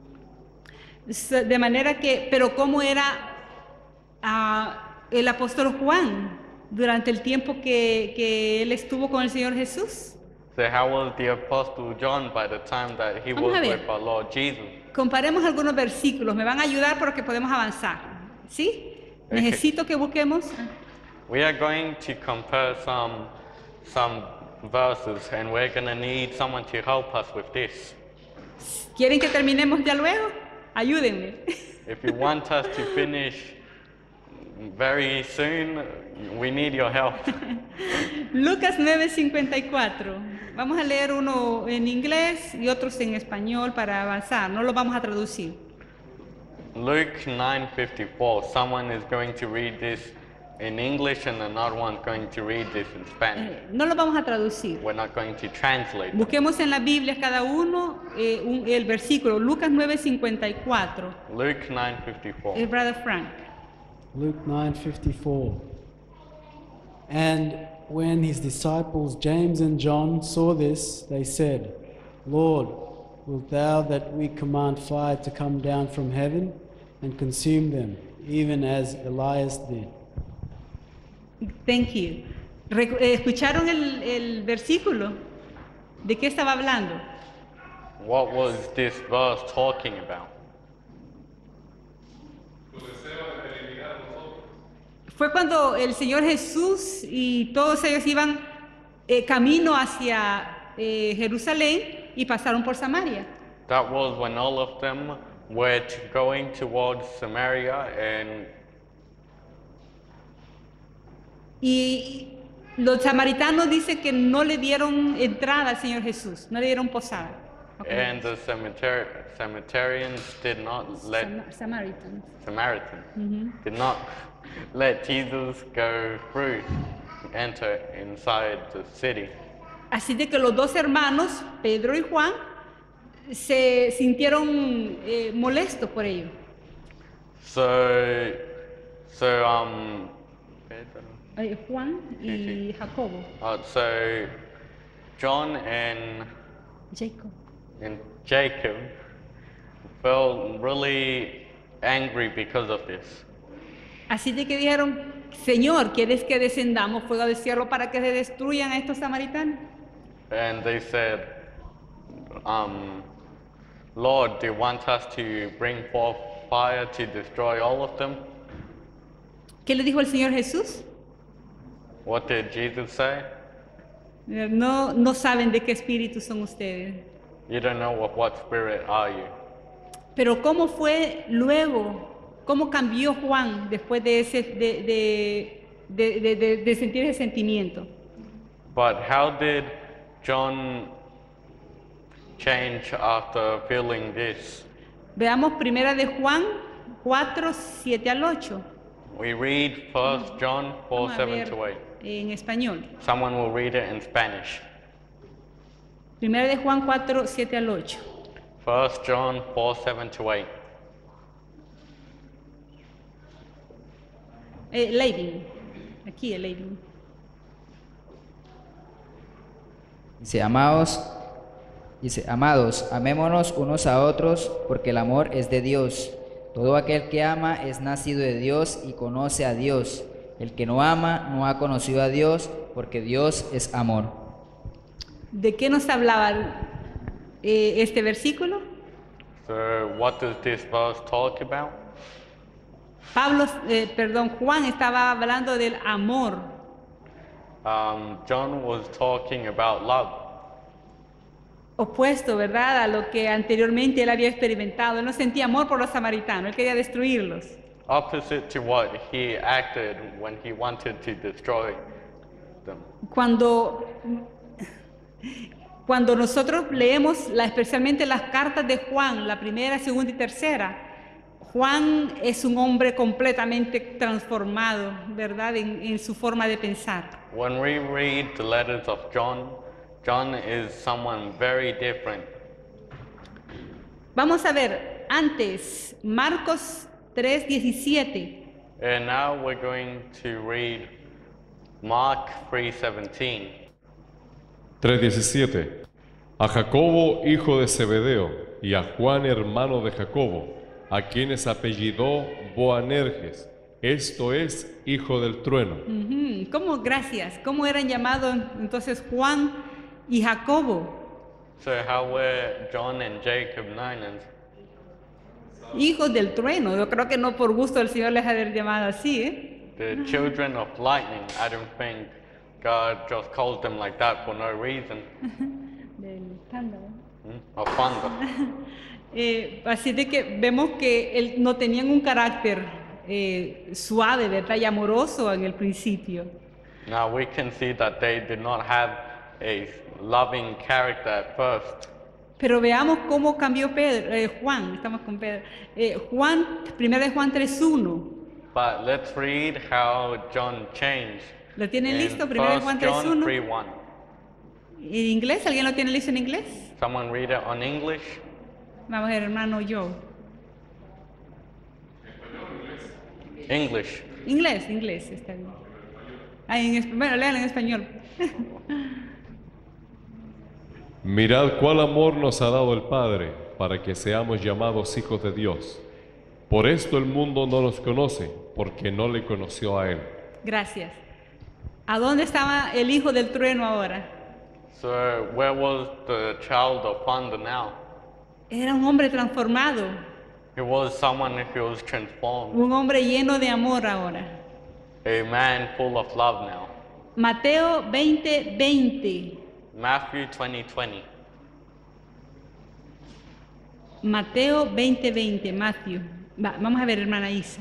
De manera que, pero ¿cómo era el apóstol Juan durante el tiempo que él estuvo con el Señor Jesús? So how was the Apostle John by the time that he Vamos was a ver. with our Lord Jesus? Comparemos algunos versículos, me van a ayudar porque podemos avanzar. ¿Sí? Necesito que busquemos. We are going to compare some verses, and we're going to need someone to help us with this. ¿Quieren que terminemos ya luego? Ayúdenme. If you want us to finish very soon, we need your help. Lucas 9:54. Vamos a leer uno en inglés y otros en español para avanzar. No lo vamos a traducir. Luke 9:54. Someone is going to read this in English, and another one's going to read this in Spanish. No lo vamos a traducir. We're not going to translate. Busquemos en la Biblia cada uno el versículo. Lucas 9:54. Luke 9:54. Brother Frank. Luke 9:54. And when his disciples James and John saw this, they said, Lord, wilt thou that we command fire to come down from heaven and consume them, even as Elias did? Thank you. ¿Escucharon el versículo? ¿De qué estaba hablando? What was this verse talking about? Fue cuando el Señor Jesús y todos ellos iban camino hacia Jerusalén y pasaron por Samaria. That was when all of them were going towards Samaria, Y los samaritanos dicen que no le dieron entrada al Señor Jesús, no le dieron posada. Okay. and the Samaritans did not let Samaritans. did not let Jesus go through, enter inside the city. Así de que los dos hermanos, Pedro y Juan, se sintieron molestos por ello. So Juan y Jacobo. so John and Jacob. Jacob felt really angry because of this. Así de que dijeron, Señor, ¿quieres que descendamos fuego del cielo para que se destruyan a estos samaritanos? And they said, Lord, do you want us to bring forth fire to destroy all of them? ¿Qué le dijo el Señor Jesús? What did Jesus say? No saben de qué espíritu son ustedes. You don't know of what spirit are you. Pero ¿cómo fue luego? ¿Cómo cambió Juan después de sentir ese sentimiento? But how did John change after feeling this? Veamos primera de Juan 4, 7 al 8. We read 1 John 4, Vamos a 7 ver to 8. en español. Someone will read it in Spanish. Primera de Juan 4, 7 al 8. 1 John 4, 7 to 8. Leiden. Aquí el Leiden. Dice, amados, amémonos unos a otros, porque el amor es de Dios. Todo aquel que ama es nacido de Dios y conoce a Dios. El que no ama no ha conocido a Dios, porque Dios es amor. ¿De qué nos hablaba este versículo? So what does this verse talk about? Juan estaba hablando del amor. John was talking about love, Opuesto, ¿verdad?, a lo que anteriormente él había experimentado. Él no sentía amor por los samaritanos, él quería destruirlos. opposite to what he acted when he wanted to destroy them. Cuando nosotros leemos especialmente las cartas de Juan, la primera, segunda y tercera, Juan es un hombre completamente transformado, ¿verdad?, en su forma de pensar. When we read the letters of John, John is someone very different. Vamos a ver antes Marcos 3:17. And now we're going to read Mark 3:17. 3:17. A Jacobo, hijo de Zebedeo, y a Juan, hermano de Jacobo, a quienes apellidó Boanerges, esto es, hijo del trueno. Gracias. ¿Cómo eran llamados entonces Juan y Jacobo? So how were John and Jacob known as? Hijos del trueno. Yo creo que no por gusto el Señor les ha llamado así, ¿eh? The children of lightning. I don't think God just called them like that for no reason. Del tándalo. Of thunder. Así de que vemos que no tenían un carácter suave, ¿verdad?, y amoroso en el principio. Now we can see that they did not have a loving character at first. Pero veamos cómo cambió Juan. Estamos con Pedro. Primera de Juan 3:1. But let's read how John changed. ¿Lo tienen In listo? Primera de Juan 1 John 3:1. 3:1. ¿En inglés? ¿Alguien lo tiene listo en inglés? Someone read it on English. Vamos a ver, hermano, yo. English. Inglés, está bien. Bueno, léalo en español. Mirad cuál amor nos ha dado el Padre para que seamos llamados hijos de Dios. Por esto el mundo no nos conoce, porque no le conoció a Él. Gracias. ¿A dónde estaba el hijo del trueno ahora? So where was the child of thunder now? Era un hombre transformado, He was someone who was transformed. un hombre lleno de amor ahora. A man full of love now. Mateo 20:20. Matthew 20:20. Mateo 20:20, Matthew. Vamos a ver, hermana Isa.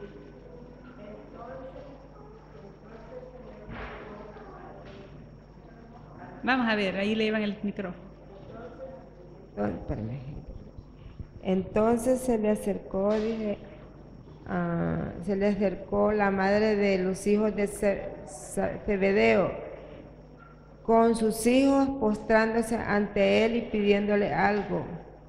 Vamos a ver, ahí le llevan el micrófono. Entonces se le acercó, la madre de los hijos de Zebedeo con sus hijos, postrándose ante él y pidiéndole algo.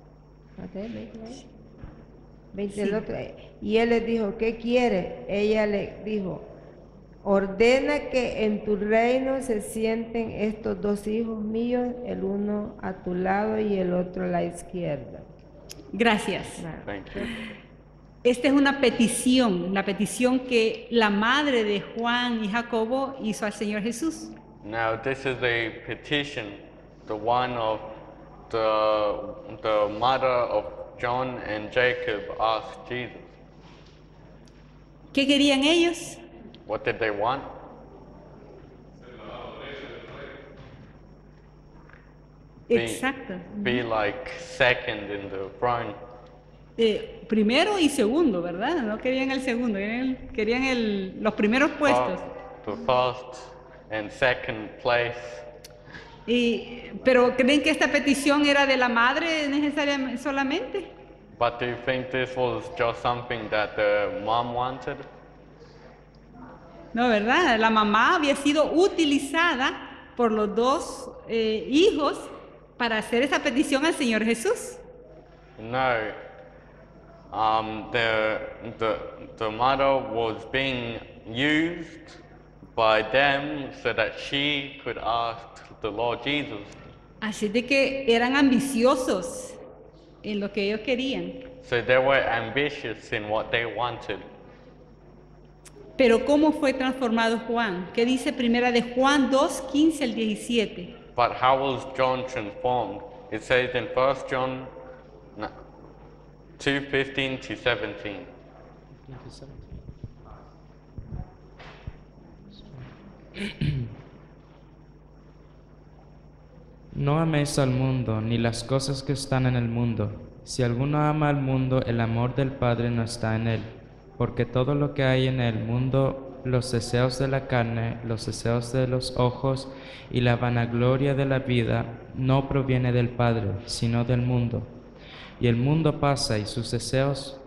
Y él les dijo, ¿qué quiere? Ella le dijo, ordena que en tu reino se sienten estos dos hijos míos, el uno a tu lado y el otro a la izquierda. Gracias. Thank you. Esta es una petición, la petición que la madre de Juan y Jacobo hizo al Señor Jesús. Now this is a petition, the one of the mother of John and Jacob asked Jesus. ¿Qué querían ellos? What did they want? Exacto. Be like second in the throne. Primero y segundo, ¿verdad? No querían el segundo, querían los primeros puestos. The first and second place. Pero ¿creen que esta petición era de la madre necesariamente solamente? But do you think this was just something that the mom wanted? No, ¿verdad? La mamá había sido utilizada por los dos hijos para hacer esa petición al Señor Jesús. No. The mother was being used by them so that she could ask the Lord Jesus. Así de que eran ambiciosos en lo que ellos querían. So they were ambitious in what they wanted. Pero ¿cómo fue transformado Juan? ¿Qué dice primera de Juan 2:15 al 17? But how was John transformed? It says in 1 John 2:15 to 17. No améis al mundo, ni las cosas que están en el mundo. Si alguno ama al mundo, el amor del Padre no está en él. Porque todo lo que hay en el mundo, los deseos de la carne, los deseos de los ojos y la vanagloria de la vida, no proviene del Padre, sino del mundo. Y el mundo pasa y sus deseos,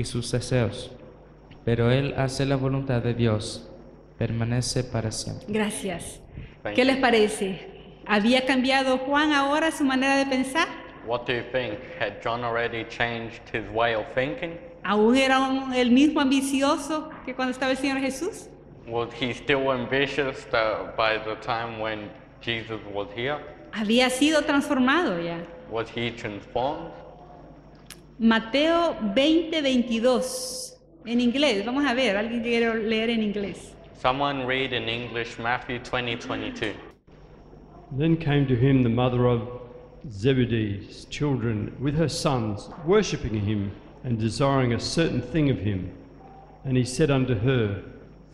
pero él hace la voluntad de Dios, permanece para siempre. Gracias. Thank ¿Qué you. les parece? ¿Había cambiado Juan ahora su manera de pensar? What do you think? Had John already changed his way of thinking? ¿Aún era el mismo ambicioso que cuando estaba el Señor Jesús? Was he still ambitious by the time when Jesus was here? Había sido transformado ya. Was he transformed? Mateo 20:22. En inglés, vamos a ver, alguien quiere leer en inglés. Someone read in English Matthew 20:22. Then came to him the mother of Zebedee's children with her sons, worshipping him and desiring a certain thing of him. And he said unto her,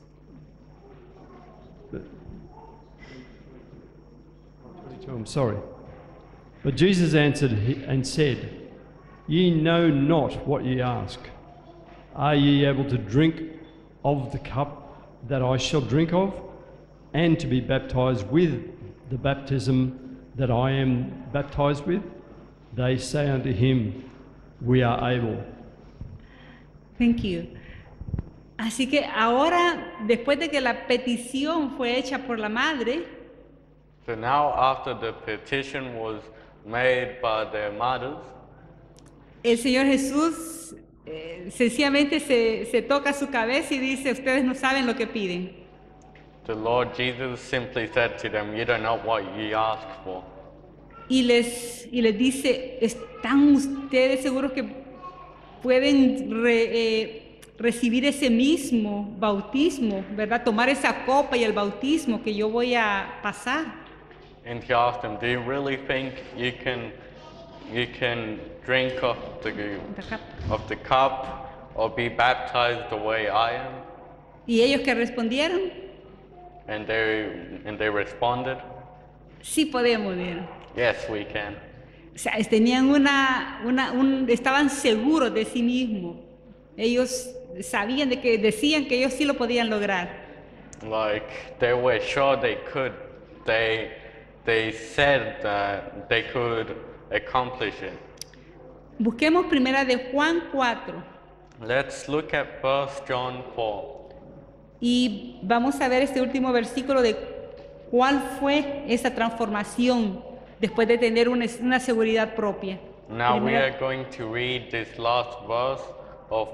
I'm sorry. But Jesus answered and said, Ye know not what ye ask. Are ye able to drink of the cup that I shall drink of, and to be baptized with the baptism that I am baptized with? They say unto him, We are able. Thank you. Así que ahora, después de que la petición fue hecha por la madre, So now after the petition was made by their mothers, el Señor Jesús sencillamente se toca su cabeza y dice, ustedes no saben lo que piden. the Lord Jesus simply said to them, you don't know what you ask for. Y les dice, ¿están ustedes seguros que pueden recibir ese mismo bautismo, verdad? Tomar esa copa y el bautismo que yo voy a pasar. And he asked them, do you really think you can drink of the cup or be baptized the way I am? ¿Y ellos qué respondieron? And they responded, Sí podemos, bien. yes, we can. O sea, tenían estaban seguros de sí mismos. Ellos sabían decían que ellos sí lo podían lograr. Like they were sure they could. They said that they could accomplish it. Busquemos primera de Juan 4 Let's look at 1 John 4. y vamos a ver este último versículo de cuál fue esa transformación después de tener una seguridad propia. Now we Primera- are going to read this last verse of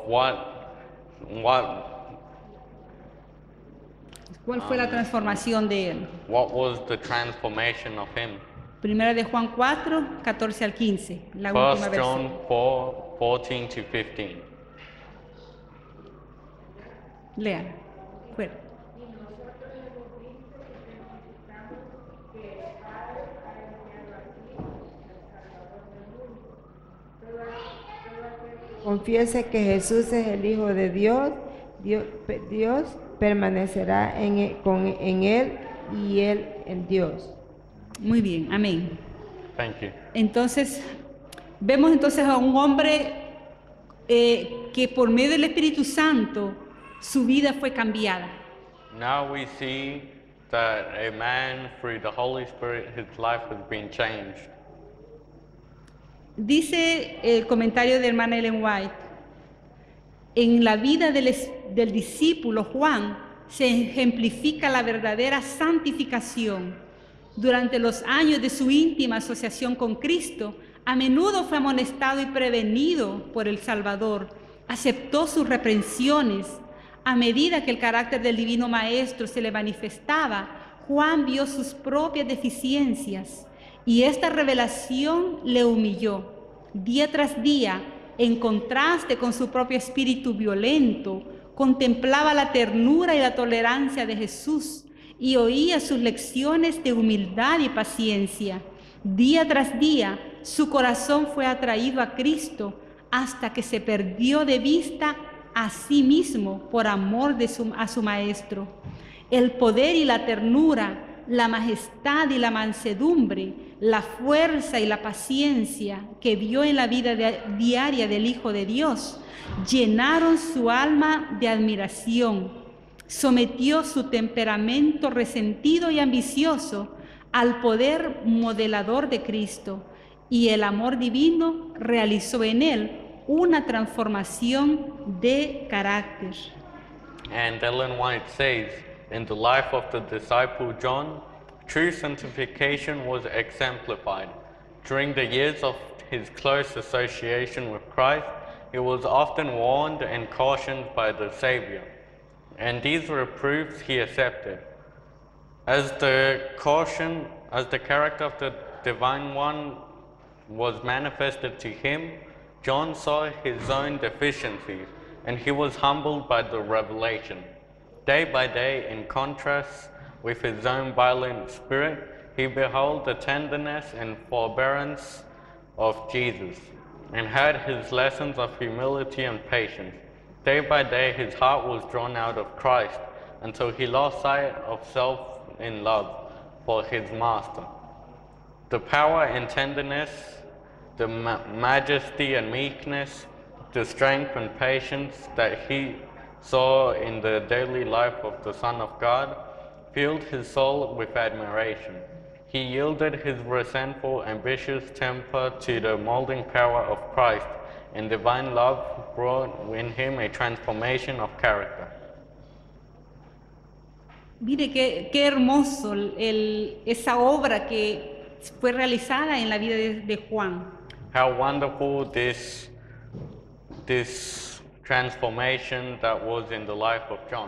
¿Cuál fue la transformación de él? what was the transformation of him. Primera de Juan 4, 14 al 15, la última 1 John versión. 4, 14 to 15. Lean. Fuera. Confiese que Jesús es el Hijo de Dios, Dios permanecerá en él y él en Dios. Muy bien, amén. Thank you. Entonces, vemos entonces a un hombre que por medio del Espíritu Santo su vida fue cambiada. Now we see that a man, through the Holy Spirit, his life has been changed. Dice el comentario de hermana Ellen White, en la vida del discípulo Juan se ejemplifica la verdadera santificación. Durante los años de su íntima asociación con Cristo, a menudo fue amonestado y prevenido por el Salvador. Aceptó sus reprensiones. A medida que el carácter del Divino Maestro se le manifestaba, Juan vio sus propias deficiencias y esta revelación le humilló. Día tras día, en contraste con su propio espíritu violento, contemplaba la ternura y la tolerancia de Jesús y oía sus lecciones de humildad y paciencia. Día tras día, su corazón fue atraído a Cristo hasta que se perdió de vista a sí mismo por amor a su Maestro. El poder y la ternura, la majestad y la mansedumbre, la fuerza y la paciencia que vio en la vida diaria del Hijo de Dios llenaron su alma de admiración. Sometió su temperamento resentido y ambicioso al poder modelador de Cristo, y el amor divino realizó en él una transformación de carácter. And Ellen White says, in the life of the disciple John, true sanctification was exemplified. During the years of his close association with Christ, he was often warned and cautioned by the Savior, and these reproofs he accepted. As the character of the Divine One was manifested to him, John saw his own deficiencies, and he was humbled by the revelation. Day by day, in contrast with his own violent spirit, he beheld the tenderness and forbearance of Jesus, and heard his lessons of humility and patience. Day by day, his heart was drawn out of Christ, until he lost sight of self in love for his Master. The power and tenderness, the majesty and meekness, the strength and patience that he saw in the daily life of the Son of God filled his soul with admiration. He yielded his resentful, ambitious temper to the molding power of Christ, and divine love brought in him a transformation of character. Mire qué hermoso esa obra que fue realizada en la vida de Juan. How wonderful this transformation that was in the life of John.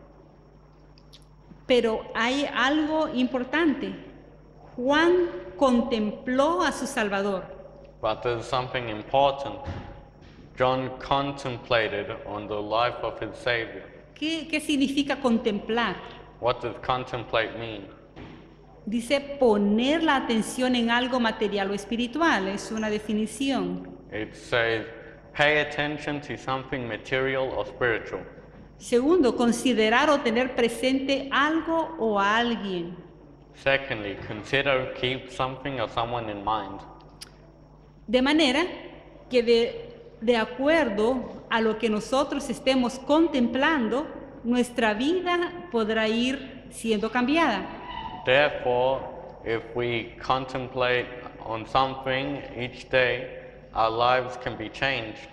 Pero hay algo importante. Juan contempló a su Salvador. But there's something important. John contemplated on the life of his Savior. ¿Qué significa contemplar? What does contemplate mean? Dice poner la atención en algo material o espiritual, es una definición. It says, pay attention to something material or spiritual. Segundo, considerar o tener presente algo o a alguien. Secondly, consider, keep something or someone in mind. De manera que de acuerdo a lo que nosotros estemos contemplando, nuestra vida podrá ir siendo cambiada. Therefore, if we contemplate on something each day, our lives can be changed.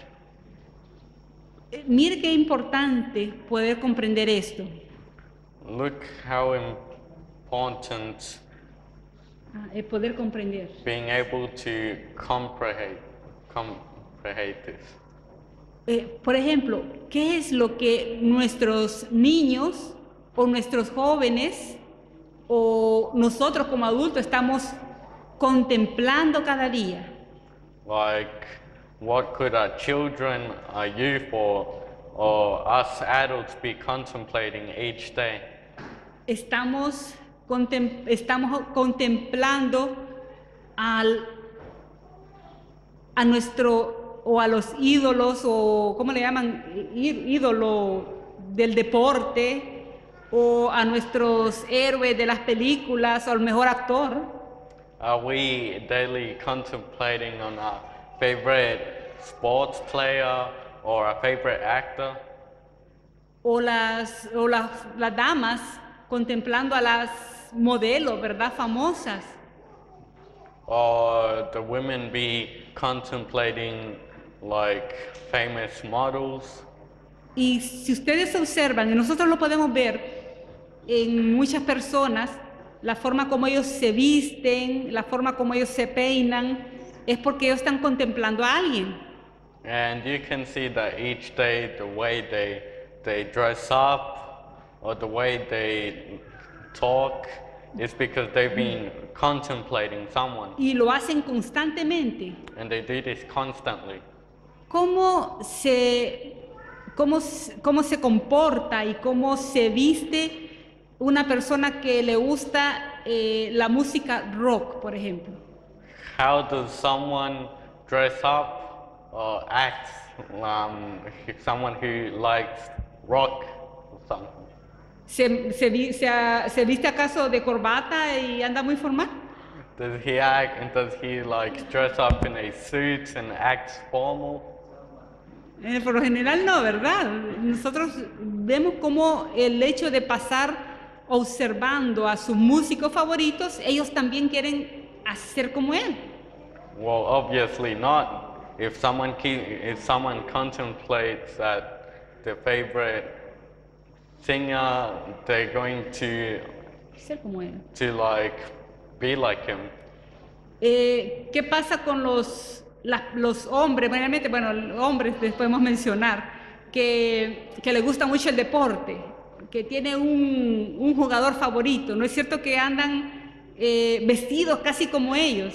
Mire qué importante poder comprender esto. Look how important poder comprender. Being able to comprehend this. Por ejemplo, ¿qué es lo que nuestros niños o nuestros jóvenes o nosotros como adultos estamos contemplando cada día? Like, what could our children, our youth, or us adults be contemplating each day? Estamos contemplando a nuestro o a los ídolos, o ¿cómo le llaman? Ídolo del deporte, o a nuestros héroes de las películas, o al mejor actor. Are we daily contemplating on our favorite sports player or our favorite actor? O las damas contemplando a las modelos, ¿verdad? Famosas. Or the women be contemplating like famous models? Y si ustedes observan, y nosotros lo podemos ver en muchas personas, la forma como ellos se visten, la forma como ellos se peinan, es porque ellos están contemplando a alguien. And you can see that each day the way they dress up or the way they talk is because they've been contemplating someone. Y lo hacen constantemente. And they do this constantly. ¿Cómo se comporta y cómo se viste una persona que le gusta la música rock, por ejemplo? How does someone dress up or act? Someone who likes rock or something. ¿Se viste acaso de corbata y anda muy formal? Does he act and does he like dress up in a suit and act formal? Por lo general no, ¿verdad? Nosotros vemos cómo el hecho de pasar observando a sus músicos favoritos, ellos también quieren hacer como él. Well, obviously not. If someone contemplates that their favorite singer, they're going to Ser como él. like be like him. ¿Qué pasa con los hombres? Realmente, bueno, hombres les podemos mencionar que les gusta mucho el deporte, que tiene un jugador favorito. ¿No es cierto que andan vestidos casi como ellos?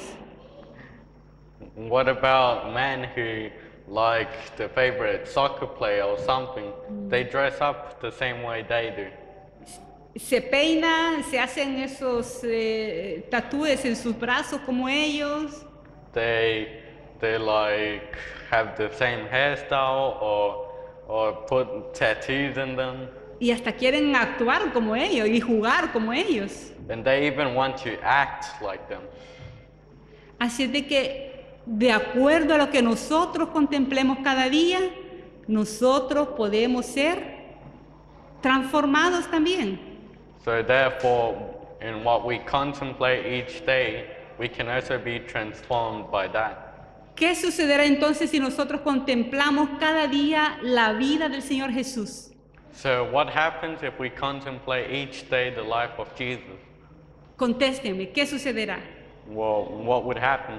What about men who like their favorite soccer player or something? They dress up the same way they do. Se peinan, se hacen esos tatúes en sus brazos como ellos. They like have the same hairstyle or put tattoos in them. Y hasta quieren actuar como ellos y jugar como ellos. And they even want to act like them. Así es de que, de acuerdo a lo que nosotros contemplemos cada día, nosotros podemos ser transformados también. So therefore, in what we contemplate each day, we can also be transformed by that. ¿Qué sucederá entonces si nosotros contemplamos cada día la vida del Señor Jesús? So what happens if we contemplate each day the life of Jesus? Contéstenme, ¿qué sucederá? Well, what would happen?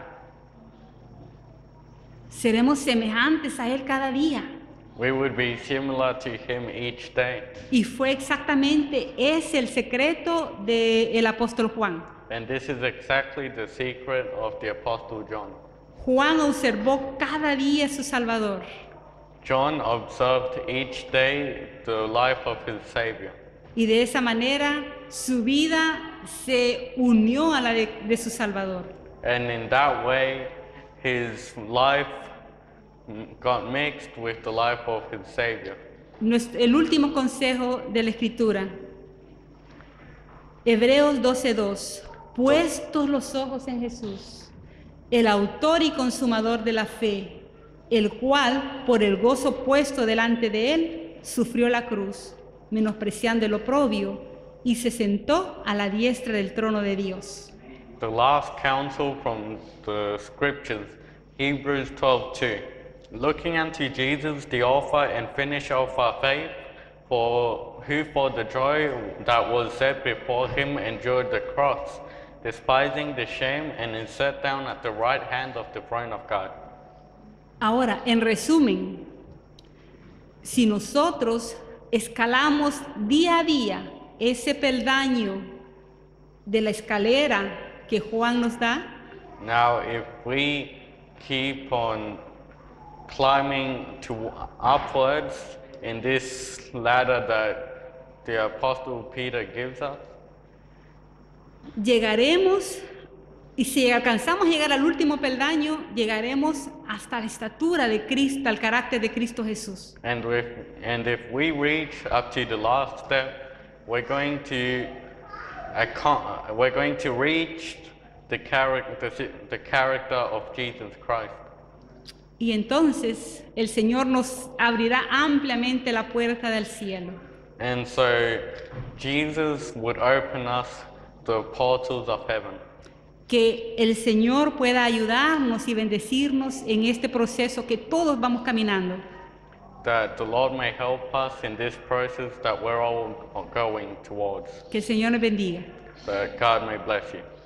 Seremos semejantes a Él cada día. We would be similar to him each day. Y fue exactamente ese el secreto del apóstol Juan. And this is exactly the secret of the Apostle John. Juan observó cada día a su Salvador. John observed each day the life of his Savior. Y de esa manera su vida se unió a la de su Salvador. And in that way, his life got mixed with the life of his Savior. El último consejo de la Escritura. Hebreos 12:2. Puestos los ojos en Jesús, el autor y consumador de la fe, el cual, por el gozo puesto delante de él, sufrió la cruz, menospreciando el oprobio, y se sentó a la diestra del trono de Dios. The last counsel from the scriptures, Hebrews 12:2. Looking unto Jesus, the author and finisher of our faith, who for the joy that was set before him endured the cross, despising the shame, and is set down at the right hand of the throne of God. Ahora, en resumen, si nosotros escalamos día a día ese peldaño de la escalera que Juan nos da, Now, if we keep on climbing upwards in this ladder that the Apostle Peter gives us, llegaremos, y si alcanzamos a llegar al último peldaño, llegaremos hasta la estatura de Cristo, al carácter de Cristo Jesús. and if we reach up to the last step, we're going to reach the character of Jesus Christ. Y entonces el Señor nos abrirá ampliamente la puerta del cielo. And so Jesus would open us the portals of heaven. Que el Señor pueda ayudarnos y bendecirnos en este proceso que todos vamos caminando. That the Lord may help us in this process that we're all going towards. Que el Señor nos bendiga. That God may bless you.